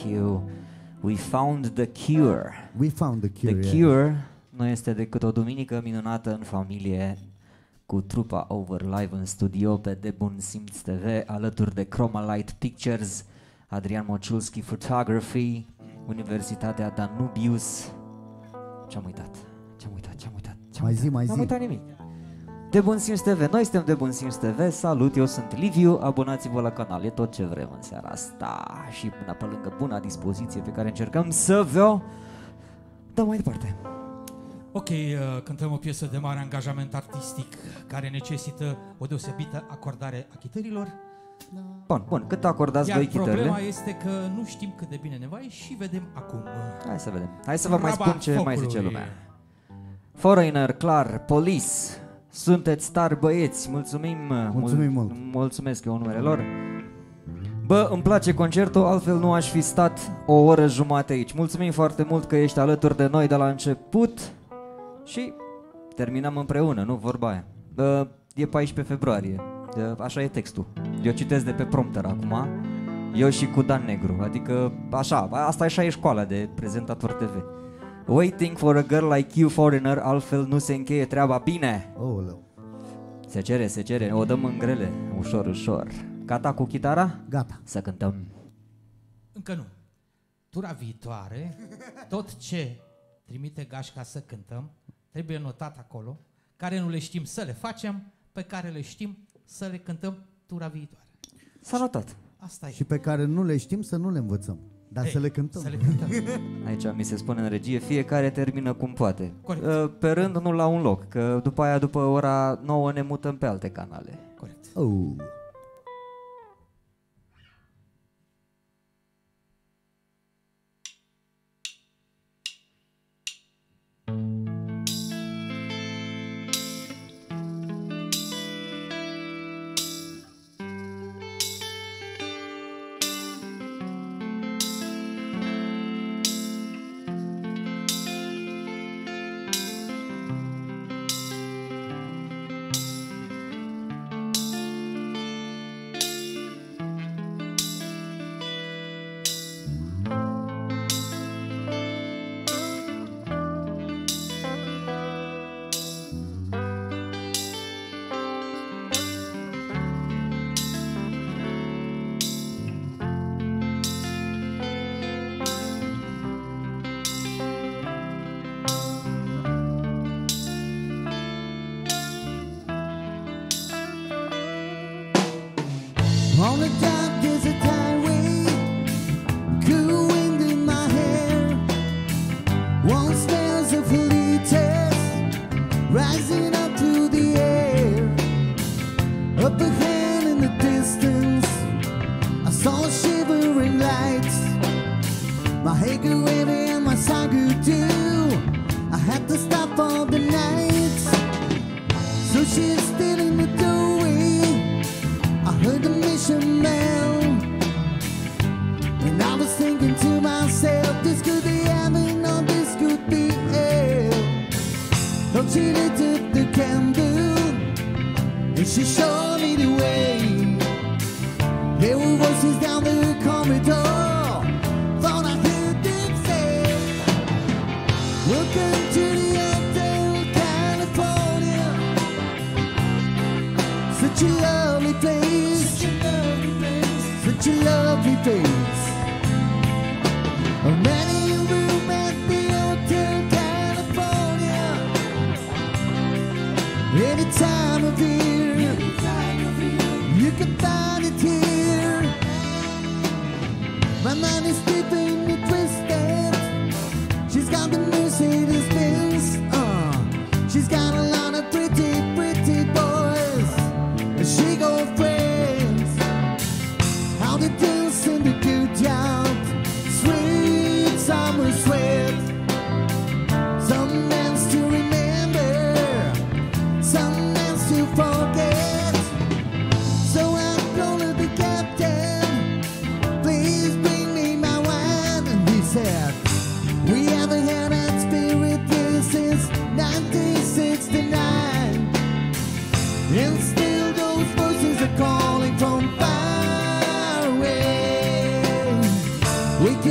you. We found the cure. We found the cure. The yeah. Cure nu este decât o duminică minunată în familie cu trupa Over Live în studio pe De Bun Simț T V, alături de Chroma Light Pictures, Adrian Mociulski Photography, Universitatea Danubius. Ce-am uitat? Ce-am uitat? Ce-am uitat? Ce-am Mai uitat? zi, mai N-am zi. uitat nimic. De Bun Simț T V, noi suntem De Bun Simț T V, salut, eu sunt Liviu, abonați-vă la canal, e tot ce vrem în seara asta și până pe lângă buna dispoziție pe care încercăm să vă dăm mai departe. Ok, uh, cântăm o piesă de mare angajament artistic care necesită o deosebită acordare a chitărilor. Bun, bun, cât acordați Iar voi problema chitările? este că nu știm cât de bine ne va și vedem acum. Hai să vedem. Hai să vă mai Raba spun ce mai focului. zice lumea. Foreigner, clar, Police, sunteți tari băieți, mulțumim. Mulțumim mult. Mulțumesc eu numele lor. Bă, îmi place concertul, altfel nu aș fi stat o oră jumate aici. Mulțumim foarte mult că ești alături de noi de la început și terminăm împreună, nu vorba aia. Bă, e paisprezece februarie, așa e textul. Eu citesc de pe prompter acum, eu și cu Dan Negru, adică așa, asta așa e școala de prezentator T V. Waiting for a girl like you, Foreigner, altfel nu se încheie treaba bine. Oh, Se cere, se cere, o dăm în grele, ușor, ușor. Gata cu chitara? gata. Să cântăm. Încă nu. Tura viitoare, tot ce trimite Gașca să cântăm, trebuie notat acolo, care nu le știm să le facem, pe care le știm să le cântăm tura viitoare. S-a notat. Asta e. Și pe care nu le știm să nu le învățăm, dar Ei, să le cântăm. Să le cântăm. Aici mi se spune în regie, fiecare termină cum poate. Corect. Uh, Pe rând, nu la un loc, că după aia, după ora nouă, ne mutăm pe alte canale. Corect. Oh. On a dark desert highway, cool wind in my hair, warm smells of eucalyptus rising up to the air. Up ahead in the distance, I saw shivering lights. My head grew heavy and my side grew too. I had to stop for the night. So she's still in the doorway. I heard the mission bell, and I was thinking to myself, this could be heaven or this could be hell. So she lit up the candle, and she showed me the way. There were voices down the corridor, thought I heard them say, welcome to the Hotel California. Such a lovely place, such a lovely place, such a lovely place. Oh, many a room at the Hotel California. Any time of year, you can find it here. My mind is deep in the twisted. She's got the Mercedes Benz. Uh, she's got a lot of pretty, pretty boys. She got friends, how they dance in the good job, sweet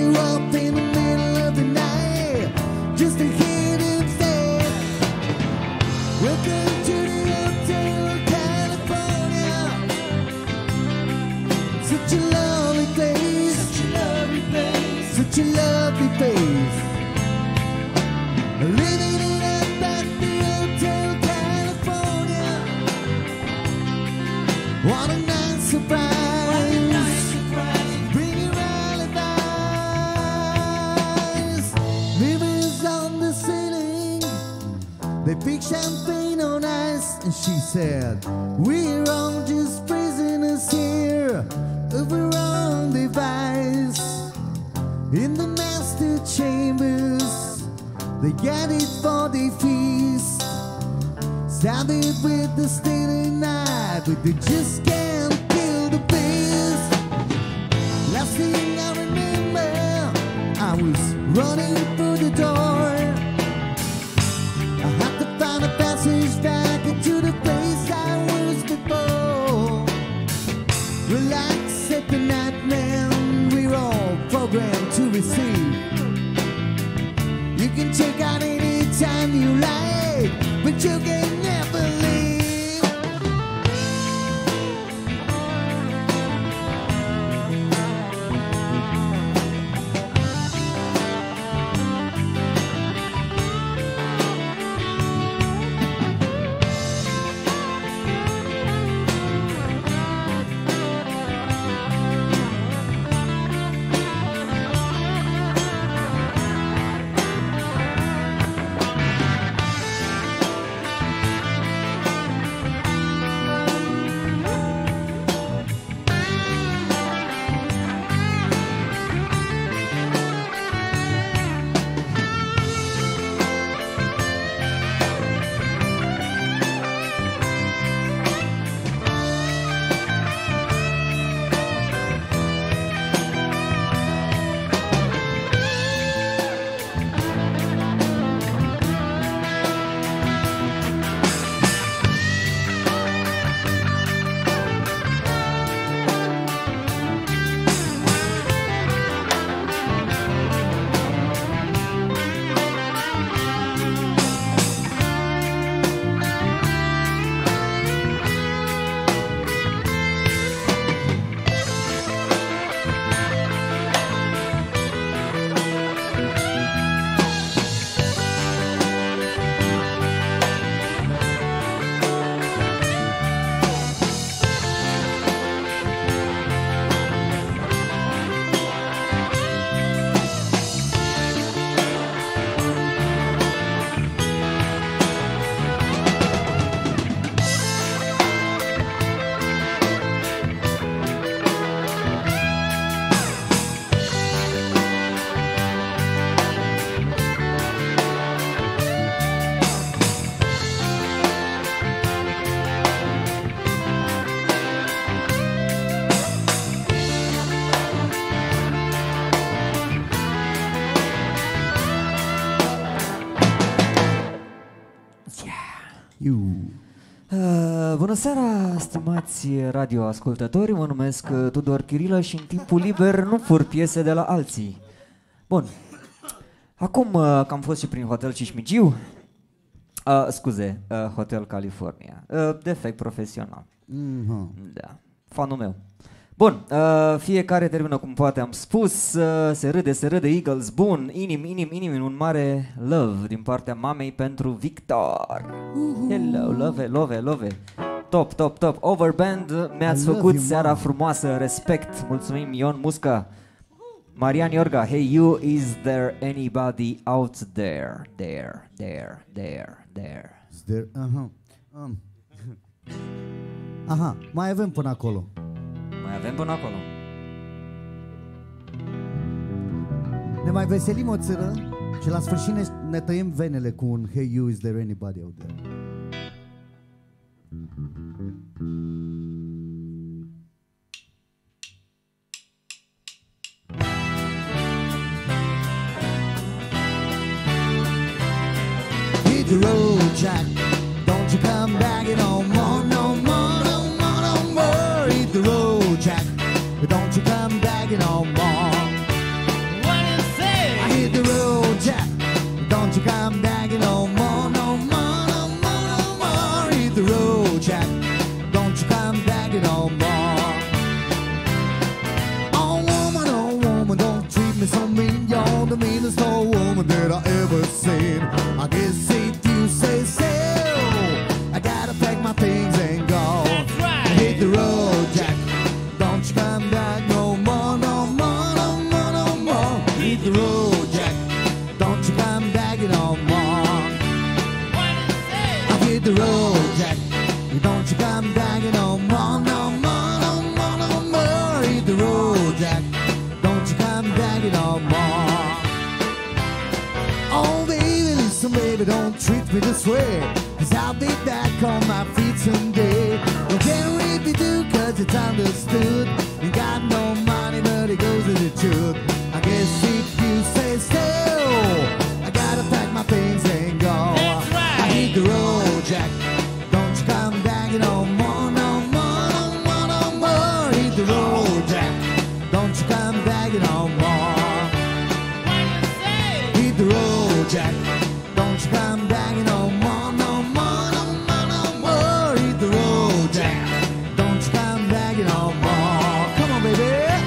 you up in the middle of the night just to hear them say, welcome to the Hotel California. Such a lovely place, such a lovely place, such a lovely place. Living it up at the Hotel California. What a nice surprise, what a nice surprise. Bring your alibis. Mirrors on the ceiling, they pick champagne on ice. And she said, we're all just prisoners here of our own device. In the master chambers, they get it for the feast. Started with the steely night, but they just can't kill the beast. Last thing I remember, I was running through the door. I had to find a passage back into the place I was before. Relax at the night, man, we're all programmed to receive. You can check out anytime you like, but you can never leave. You. Uh, bună seara, stimați radioascultători, mă numesc uh, Tudor Chirilă și în timpul liber nu fur piese de la alții. Bun, acum uh, că am fost și prin Hotel Cismigiu, uh, scuze, uh, Hotel California, uh, defect profesional, Mm-hmm. da, fanul meu. Bun, uh, fiecare termină cum poate, am spus, uh, se râde, se râde, Eagles, bun, inim, inim, inim, un mare love din partea mamei pentru Victor. Hello, love, love, love. Top, top, top. Overband, mi-ați făcut you, seara mama. frumoasă, respect. Mulțumim, Ion Musca. Marian Iorga, hey you, is there anybody out there? There, there, there, there. Is there? Aha. Um. Aha, mai avem până acolo. Mai avem până acolo. Ne mai veselim o țără și la sfârșit ne, ne tăiem venele cu un Hey you, is there anybody out there? Hit the road, Jack. Don't you come back no more, no more, no more, no more. Hit the road, Jack. Don't you come back no more. you're the meanest old woman that I ever seen. I guess if you say so, I gotta pack my things and go. That's right. Hit the road, Jack. Don't you come back no more, no more, no more, no more. Hit the road, Jack. Don't you come back no more. What is it? I hit the road, Jack. Don't you come back no more, no more, no more, no more. Hit the road, Jack. Don't you come back no more. Oh, baby, listen, baby, don't treat me this way. Cause I'll be back on my feet someday. Don't care if you do, cause it's understood. You got no money, but it goes to the truth. I guess if you say so, I gotta pack my things and go. That's right. I hit the road, Jack. Don't you come back no more, no more, no more, no more. Hit the road, Jack. Don't you come back no more. What is it? Hit the road, Jack. Don't you come back no more, no more, no more, no more. Hit the road, Jack. Don't you come back no more. Come on, baby.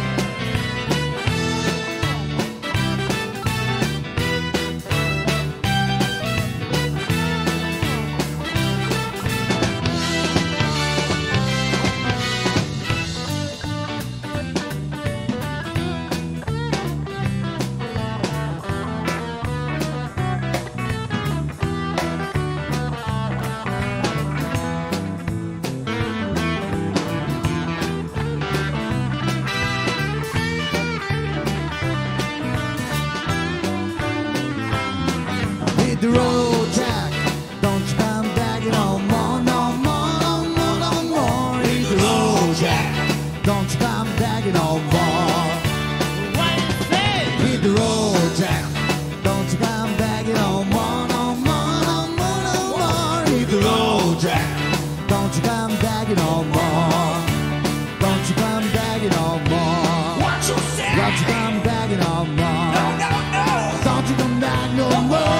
Hit the road, Jack. Don't you come back no more, no more, no more, no more. Hit the road, Jack. Don't you come back no more. What is it? Hit the road, Jack. Don't you come back no more, no more, no more, no more. Hit the road, Jack. Don't you come back no more. Don't you come back no more. What you say? Don't you come back no more. No, no, no. Don't you come back no more.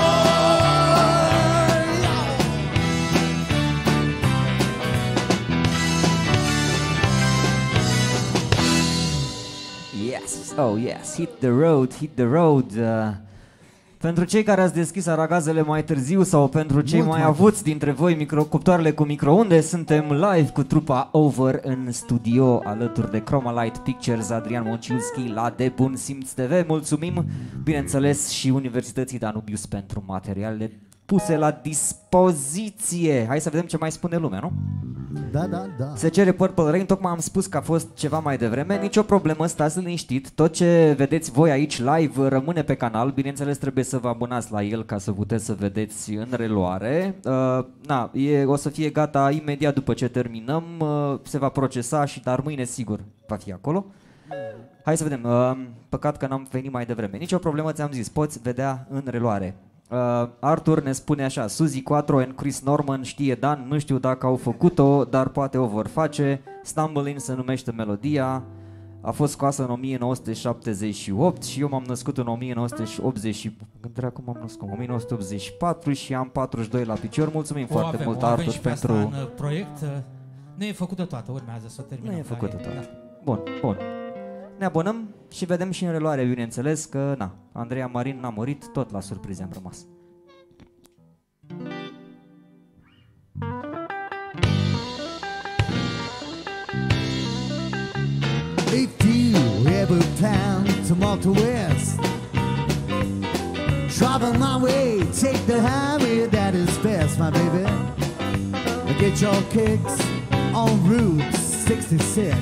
Yes, oh yes, hit the road, hit the road. Uh, pentru cei care ați deschis aragazele mai târziu sau pentru cei Mult mai mai avuți dintre voi microcuptoarele cu microunde, suntem live cu trupa Over în studio alături de Chroma Light Pictures, Adrian Monciulski la De Bun Simț T V. Mulțumim, bineînțeles, și Universității Danubius pentru materialele puse la dispoziție. Hai să vedem ce mai spune lumea, nu? Da, da, da. Se cere Purple Rain, tocmai am spus că a fost ceva mai devreme, nicio problemă, stați liniștit, tot ce vedeți voi aici live rămâne pe canal, bineînțeles trebuie să vă abonați la el ca să puteți să vedeți în reluare. Uh, na, e, o să fie gata imediat după ce terminăm, uh, se va procesa și dar mâine sigur va fi acolo. Hai să vedem, uh, păcat că n-am venit mai devreme, nicio problemă, ți-am zis, poți vedea în reluare. Uh, Arthur ne spune așa: Suzy Quattro and Chris Norman, știe Dan, nu știu dacă au făcut-o, dar poate o vor face. Stumbling se numește melodia. A fost scoasă în o mie nouă sute șaptezeci și opt și eu m-am născut în o mie nouă sute optzeci. Gândirea cum m-am născut, o mie nouă sute optzeci și patru și am patruzeci și doi la picior. Mulțumim O foarte avem, mult, o avem Arthur, și pe pentru... asta în uh, proiect. uh, Nu e făcută toată, urmează să o terminăm. Nu e dar făcută e- toată. da. Bun, bun. Ne abonăm și vedem și în reluare, bineînțeles, că na, Andreea Marin n-a murit, tot la surprize am rămas. If you ever plan to motor west, travel my way, take the highway that is best, my baby. Get your kicks on Route sixty-six.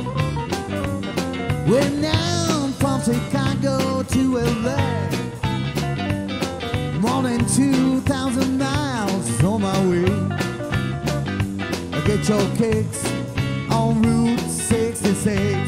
We're now from Chicago to L A. More than two thousand miles is on my way. Get your kicks on Route sixty-six.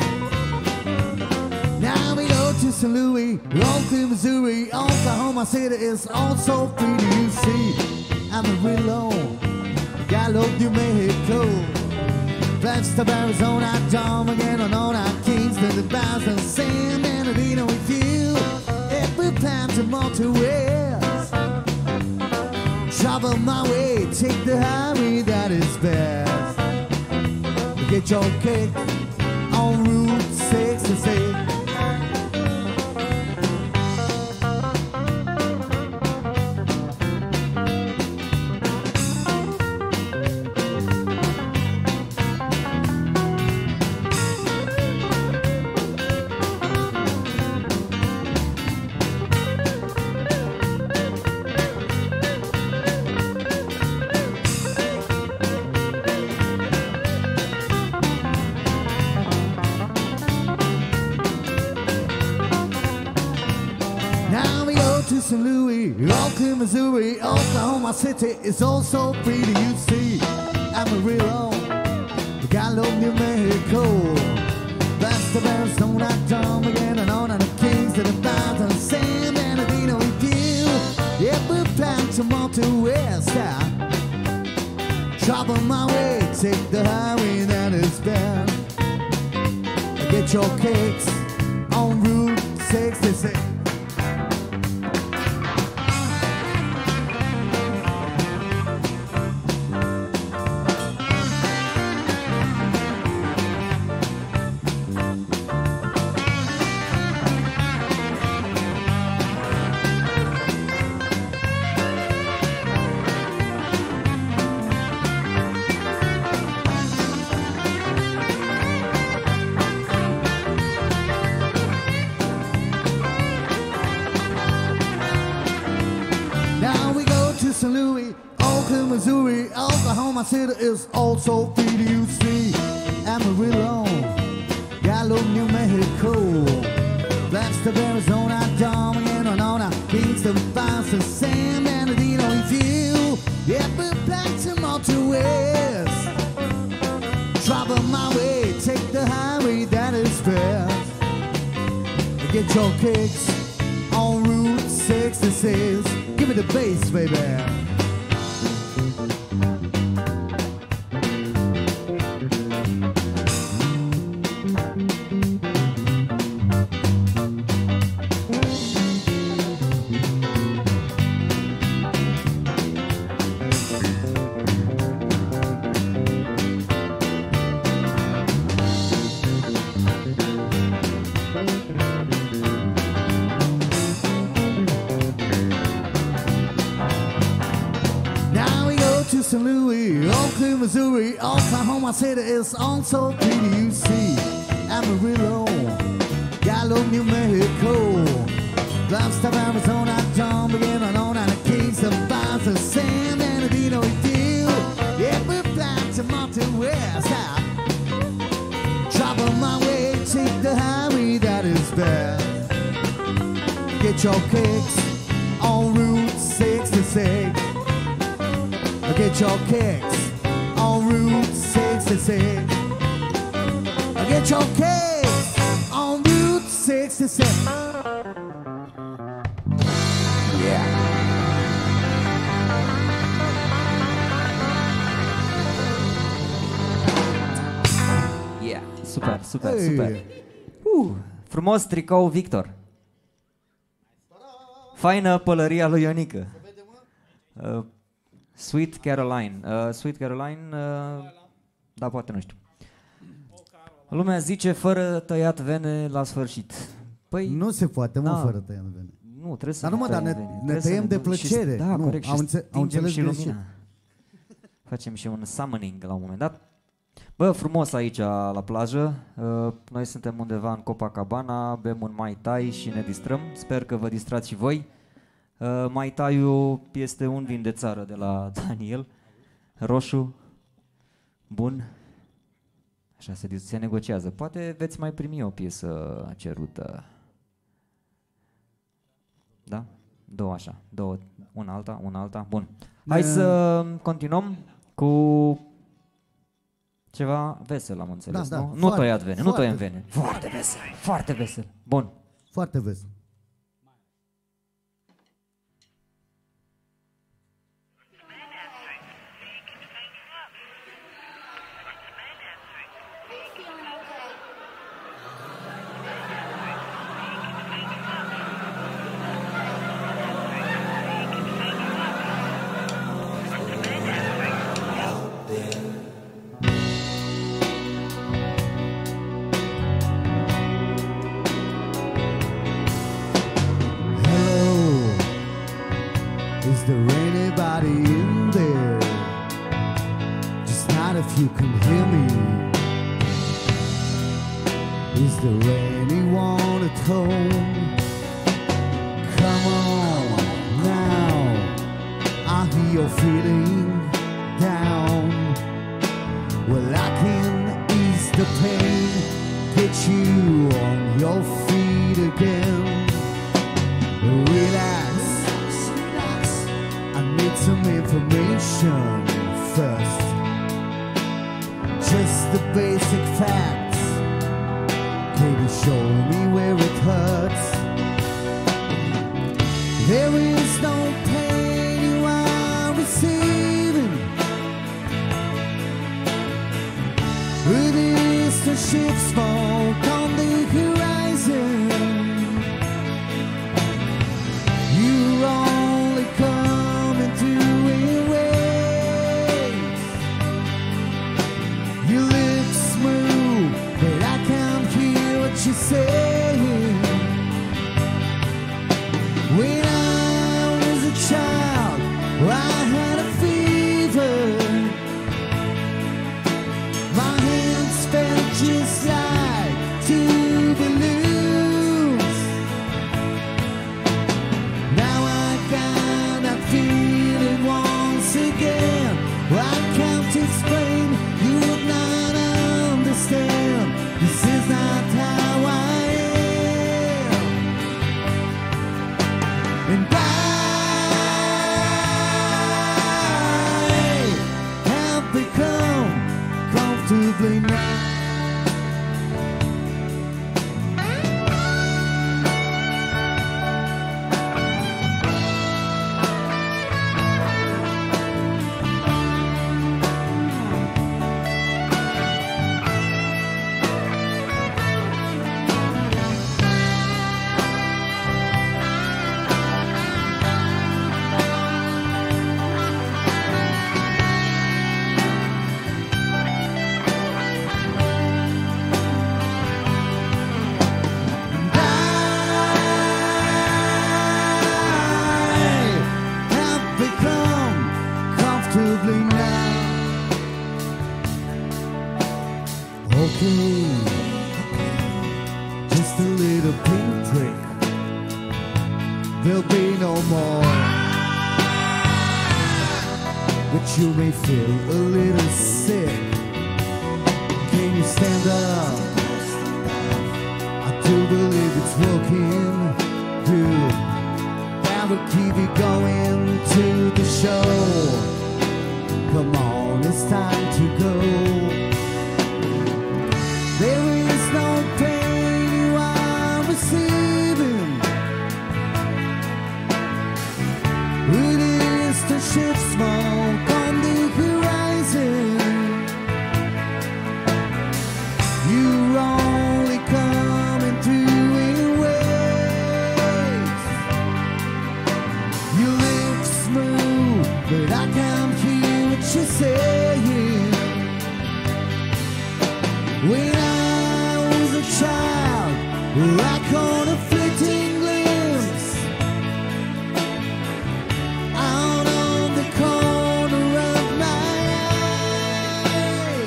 Now we go to Saint Louis, roll to Missouri, Oklahoma City is also pretty, you see. I'm a real low, Gallo, New Mexico. Flagstaff, Arizona, Tom again on all our Kingston, the Boston, San Bernardino with you. Every time to motor west, travel my way, take the highway that is best. Get your kick on Route sixty-six. Now we go to Saint Louis, Oakland, Missouri, Oklahoma City is also free to you see. Amarillo, Gallo, New Mexico, that's the Arizona, Tom again and on and the Kings to the Mountains, San Bernardino with you. Yeah, we're planning to Monte West. Travel my way, take the highway that is bad. Get your kicks on Route sixty-six. Saint Louis, Oakland, Missouri, Oklahoma City is also free to you see. Amarillo, Gallo, New Mexico, that's the Arizona, Dom again and on a Kingston, Vines to San Bernardino with you. Yeah, we're back to Monte West. Travel my way, take the highway that is fast. Get your kicks on Route sixty-six. Give me the bass, baby. Saint Louis, Oakland, Missouri, Oklahoma City is also free to you see. Amarillo, Gallo, New Mexico, Blackstone, Arizona, John again and on and the Kings of Vines to San Bernardino with you. Yeah, we're back to Monte West. Travel my way, take the highway that is best. Get your kicks on Route sixty-six. Get your kicks on Route sixty-six. Get your kicks on Route sixty-six. Yeah. Yeah, super, super, Hey. super. Uh, frumos tricou Victor. Faină pălăria lui Ionică. Uh, Sweet Caroline. Uh, Sweet Caroline, uh, da, poate nu știu. Lumea zice fără tăiat vene la sfârșit. Păi, Nu se poate, mă, da. fără tăiat vene. nu, trebuie să Dar nu, mă, dar tăiem ne- vene. ne Trebuie să tăiem de ducem și- plăcere. Da, Nu, corect, și au înțe- au stingem înțeles și greșit. lumina. Facem și un summoning la un moment dat. Bă, frumos aici la plajă. Uh, Noi suntem undeva în Copacabana, bem un Mai Tai și ne distrăm. Sper că vă distrați și voi. Uh, Mai Tai-ul este un vin de țară de la Daniel. Roșu, bun. Așa se, se negociază. Poate veți mai primi o piesă cerută. Da? Două așa. Două, una alta, una alta. Bun. Hai să continuăm cu ceva vesel, am înțeles, Da, da, nu? Nu foarte, tăiat vene, nu foarte. tăiem vene. Foarte vesel, foarte vesel. Bun. Foarte vesel. Hello, is there anybody in there? Just not if you can hear me. Is there anyone at home? Come on now, I hear you're feeling down. Well, I can ease the pain, get you on your feet again. There is no pain you are receiving. With the ships smoke on the horizon. You're only coming through in waves. Your lips move, but I can't hear what you're saying. When I was a child, I had a fever. My hands felt just like two balloons. Now I got that feeling once again. I can't explain, you would not understand. This is not how I am. And I have become comfortably now. Okay, just a little pinprick. There'll be no more, but you may feel a little sick. Can you stand up? I do believe it's working. Good, that will keep you going to the show. Come on, it's time to go. There is no pain you are receiving. It is the ship smoke on the horizon. You're only coming through in waves. Your lips move, but I can't hear what you're saying. When I was a child, I caught a fleeting glimpse out of the corner of my eye.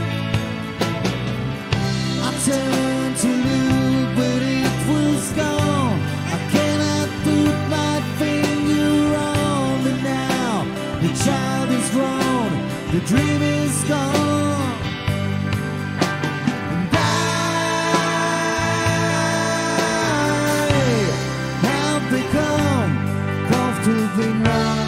I turned to look, but it was gone. I cannot put my finger on it now. The child is grown, the dream is gone. Become comfortably numb.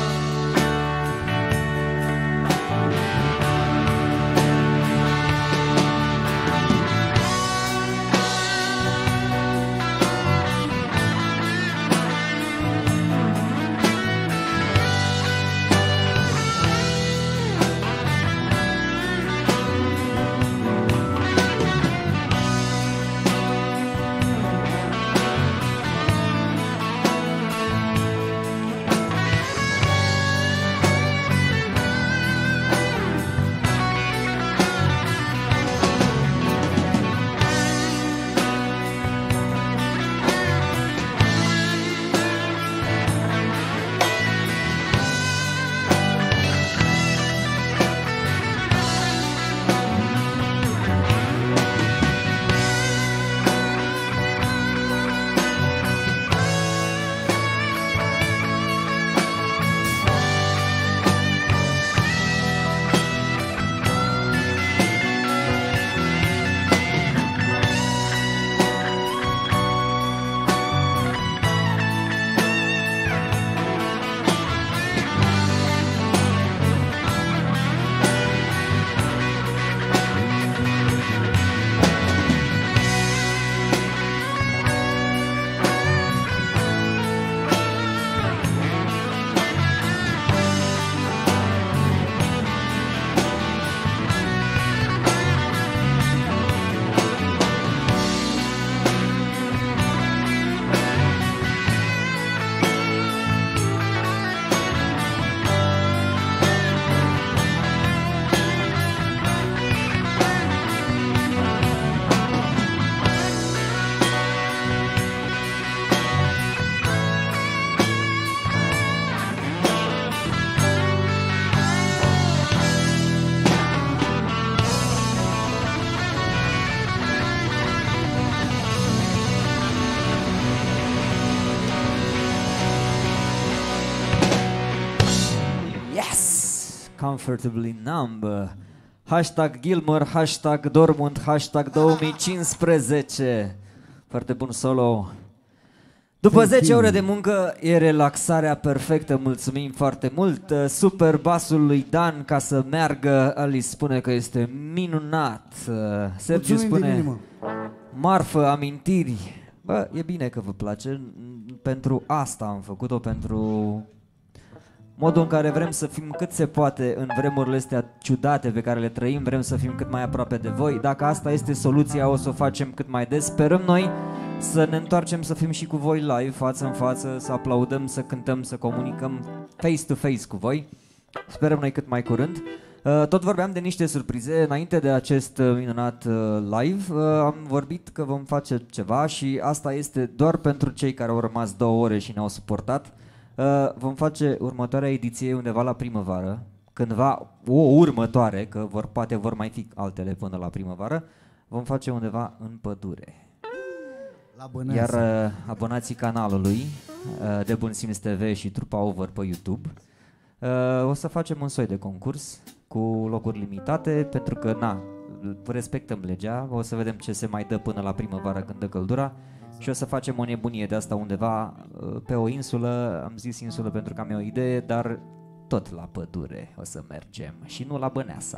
Comfortably Numb. Hashtag Gilmour, hashtag Dortmund, hashtag două mii cincisprezece. Foarte bun solo. După zece ore de muncă e relaxarea perfectă, mulțumim foarte mult. Super basul lui Dan ca să meargă, Alice spune că este minunat. Sergiu spune marfă, amintiri. Bă, e bine că vă place, pentru asta am făcut-o, pentru modul în care vrem să fim cât se poate în vremurile astea ciudate pe care le trăim, vrem să fim cât mai aproape de voi. Dacă asta este soluția, o să o facem cât mai des. Sperăm noi să ne întoarcem să fim și cu voi live, față în față, să aplaudăm, să cântăm, să comunicăm face-to-face cu voi. Sperăm noi cât mai curând. Tot vorbeam de niște surprize înainte de acest minunat live. Am vorbit că vom face ceva și asta este doar pentru cei care au rămas două ore și ne-au suportat. Vom face următoarea ediție undeva la primăvară, cândva o următoare, că vor, poate vor mai fi altele până la primăvară, vom face undeva în pădure. La Iar uh, abonații canalului uh, de Bun Simț T V și Trupa Over pe YouTube uh, o să facem un soi de concurs cu locuri limitate, pentru că na, respectăm legea, o să vedem ce se mai dă până la primăvară când dă căldura și o să facem o nebunie de asta undeva uh, pe o insulă. Am zis insulă pentru că am eu o idee, dar tot la pădure o să mergem și nu la Băneasa.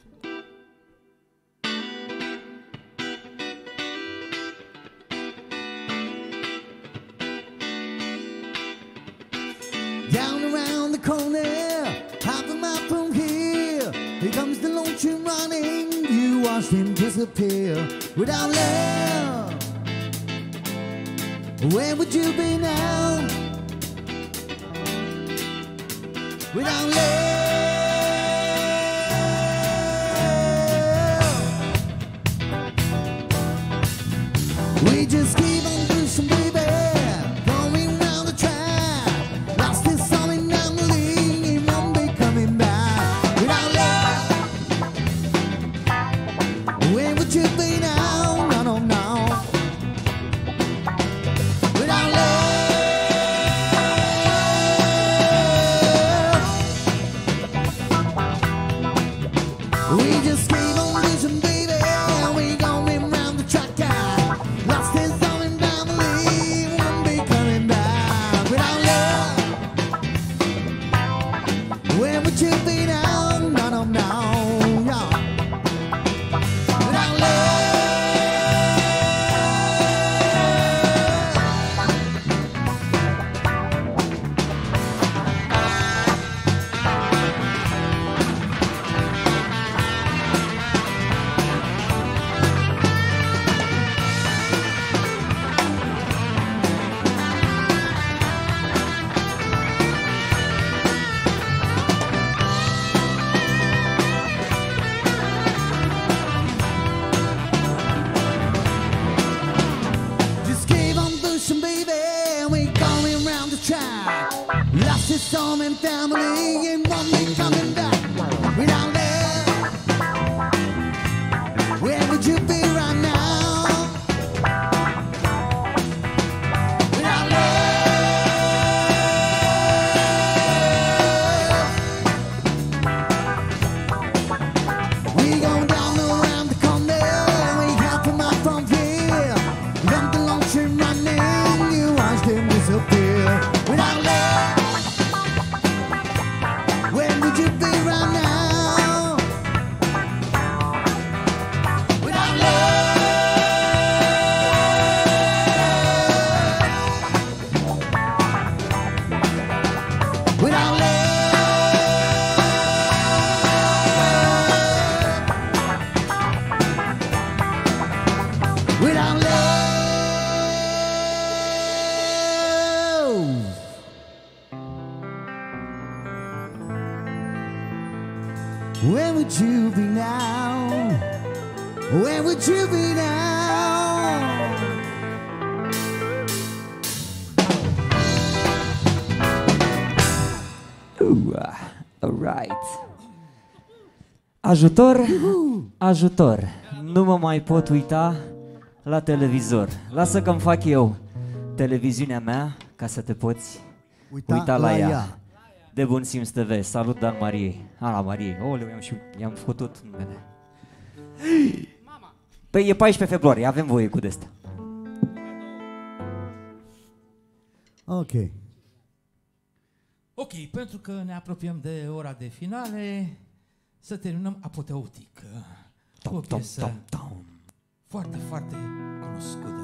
Down around the corner, half a mile from here, here comes the lone train running. You watched him disappear without love. Where would you be now? Without love. We just keep on pushing, baby, going round the track. Lost his soul in memory, he won't be coming back. Without love, where would you be now? No, no, no. Without love, we just keep on pushing, baby, we going round the track. Lost his soul in memory, won't be coming back. Without love, where would you be now? No, no, no, no. Without love, just keep on pushing, baby, we going round the track. Lost his soul and family, and won't be coming back. Without love, where would you be right now? Without love, we go down around the corner, we have to mark from here. Then the long train running, you watched him disappear. Without love, where would you be right now? Without love, without love, without love, where would you be now? Where would you be now? Uh, alright. Ajutor, ajutor. Nu mă mai pot uita la televizor. Lasă că-mi fac eu televiziunea mea ca să te poți uita, uita la, la ea. ea. de Bun Simț T V. Salut Dan Mariei. Ana Mariei. Oleu, i-am și i-am făcut numele. Păi e paisprezece februarie, avem voie cu de-asta. Ok. Ok, pentru că ne apropiem de ora de finale, să terminăm apoteotic cu o piesă foarte, foarte cunoscută.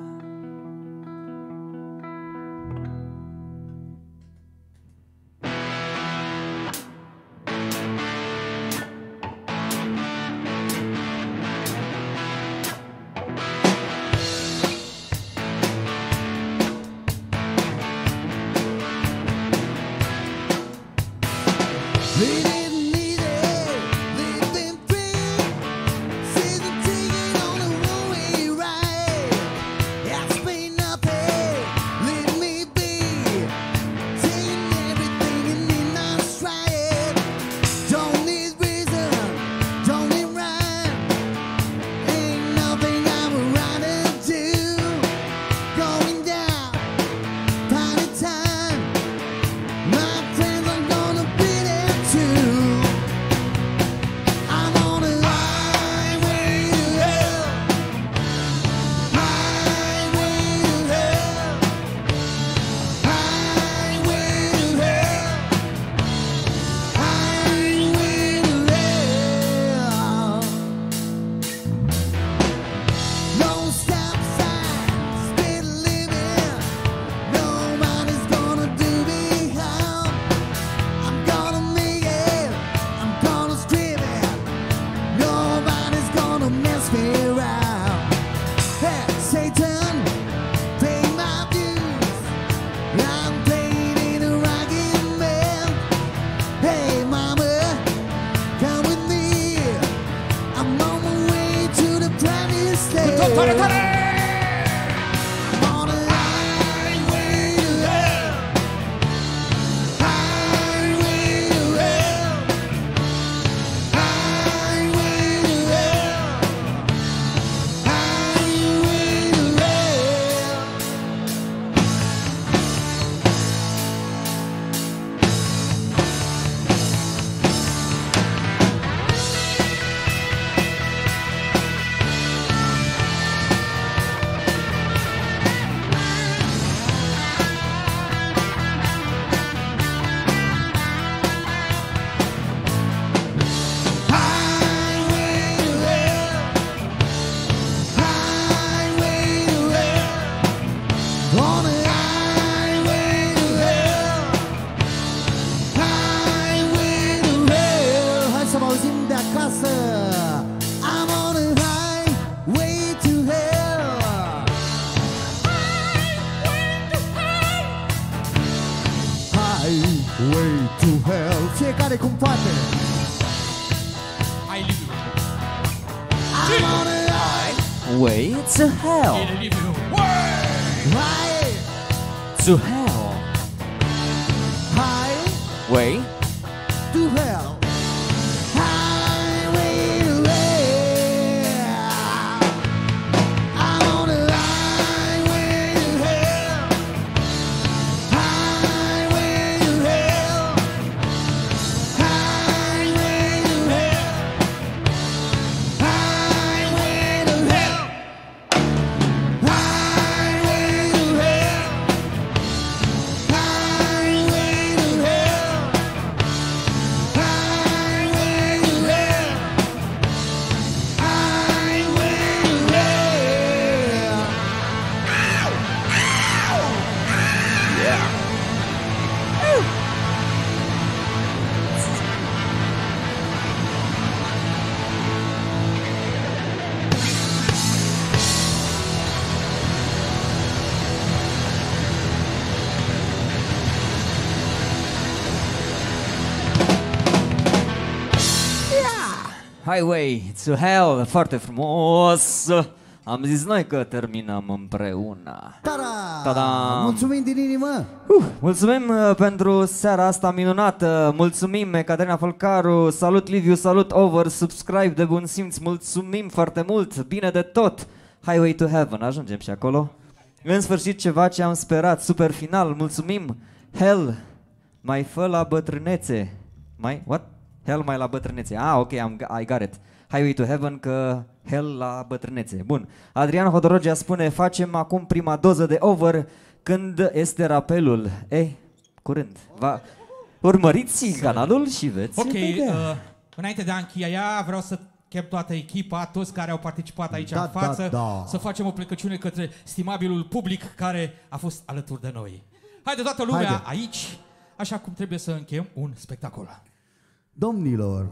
Fiecare cum poate. I live I'm on a Way to hell. high, To hell. high Way. to hell. Highway to hell. I'm on a highway to hell. Highway to hell. Highway to hell. Highway to hell. Highway to hell. Highway to hell. Highway to hell. Highway to hell. Highway to hell. Foarte frumos. Am zis noi că terminăm împreună. Ta-da! Ta-da! Mulțumim din inimă! Uh, mulțumim uh, pentru seara asta minunată. Mulțumim Caterina Folcaru. Salut Liviu, salut Over, subscribe de Bun Simț. Mulțumim foarte mult, bine de tot. Highway to Heaven, ajungem și acolo. În sfârșit ceva ce am sperat, super final. Mulțumim Hell, Mai fă la bătrânețe. Mai, what? Hell mai la bătrânețe. Ah, ok, am, I got it. Highway to Heaven, că hell la bătrânețe. Bun. Adrian Hodorogea spune, facem acum prima doză de over când este rapelul. Ei, curând. Va... Urmăriți canalul și veți Ok, vedea. uh, înainte de a încheia, vreau să chem toată echipa, toți care au participat aici Da, în față, da, da. să facem o plecăciune către stimabilul public care a fost alături de noi. Haide toată lumea Haide. aici, așa cum trebuie să încheiem un spectacol. Domnilor,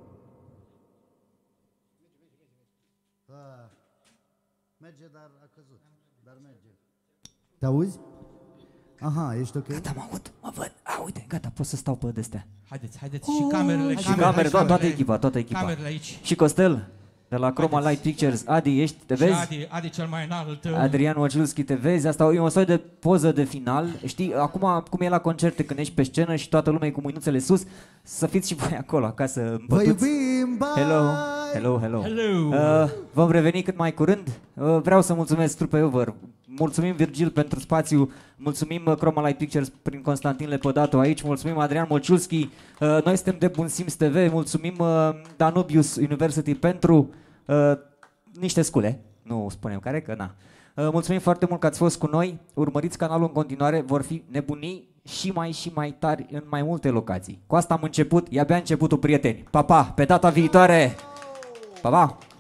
merge, dar a căzut. Dar merge. Te auzi? Aha, ești ok? Gata, mă aud, mă văd. A, uite, gata, pot să stau pe de-astea. Haideți, haideți și camerele. Și camere, to- toată echipa, toată echipa. Camerele aici. Și Costel, de la Chroma Light Pictures. Adi, ești, te Și vezi? Adi, Adi cel mai înalt. Adrian Wojciulski, te vezi? Asta e un soi de poză de final. Știi, acum cum e la concerte, când ești pe scenă și toată lumea e cu mâinuțele sus, să fiți și voi acolo, acasă în Vă pătuți. iubim, bye! Hello, hello, hello. Hello. Uh, vom reveni cât mai curând. Uh, vreau să mulțumesc Trupei Over. Mulțumim Virgil pentru spațiu, mulțumim uh, Chroma Light Pictures prin Constantin Lepădatu aici, mulțumim Adrian Wojciulski. Uh, noi suntem de Bun Simț T V, mulțumim uh, Danubius University pentru uh, niște scule, nu spunem care, că na. Uh, mulțumim foarte mult că ați fost cu noi, urmăriți canalul în continuare, vor fi nebunii și mai și mai tari în mai multe locații. Cu asta am început, e abia începutul, prieteni. Pa, pa, pe data viitoare! Pa, pa!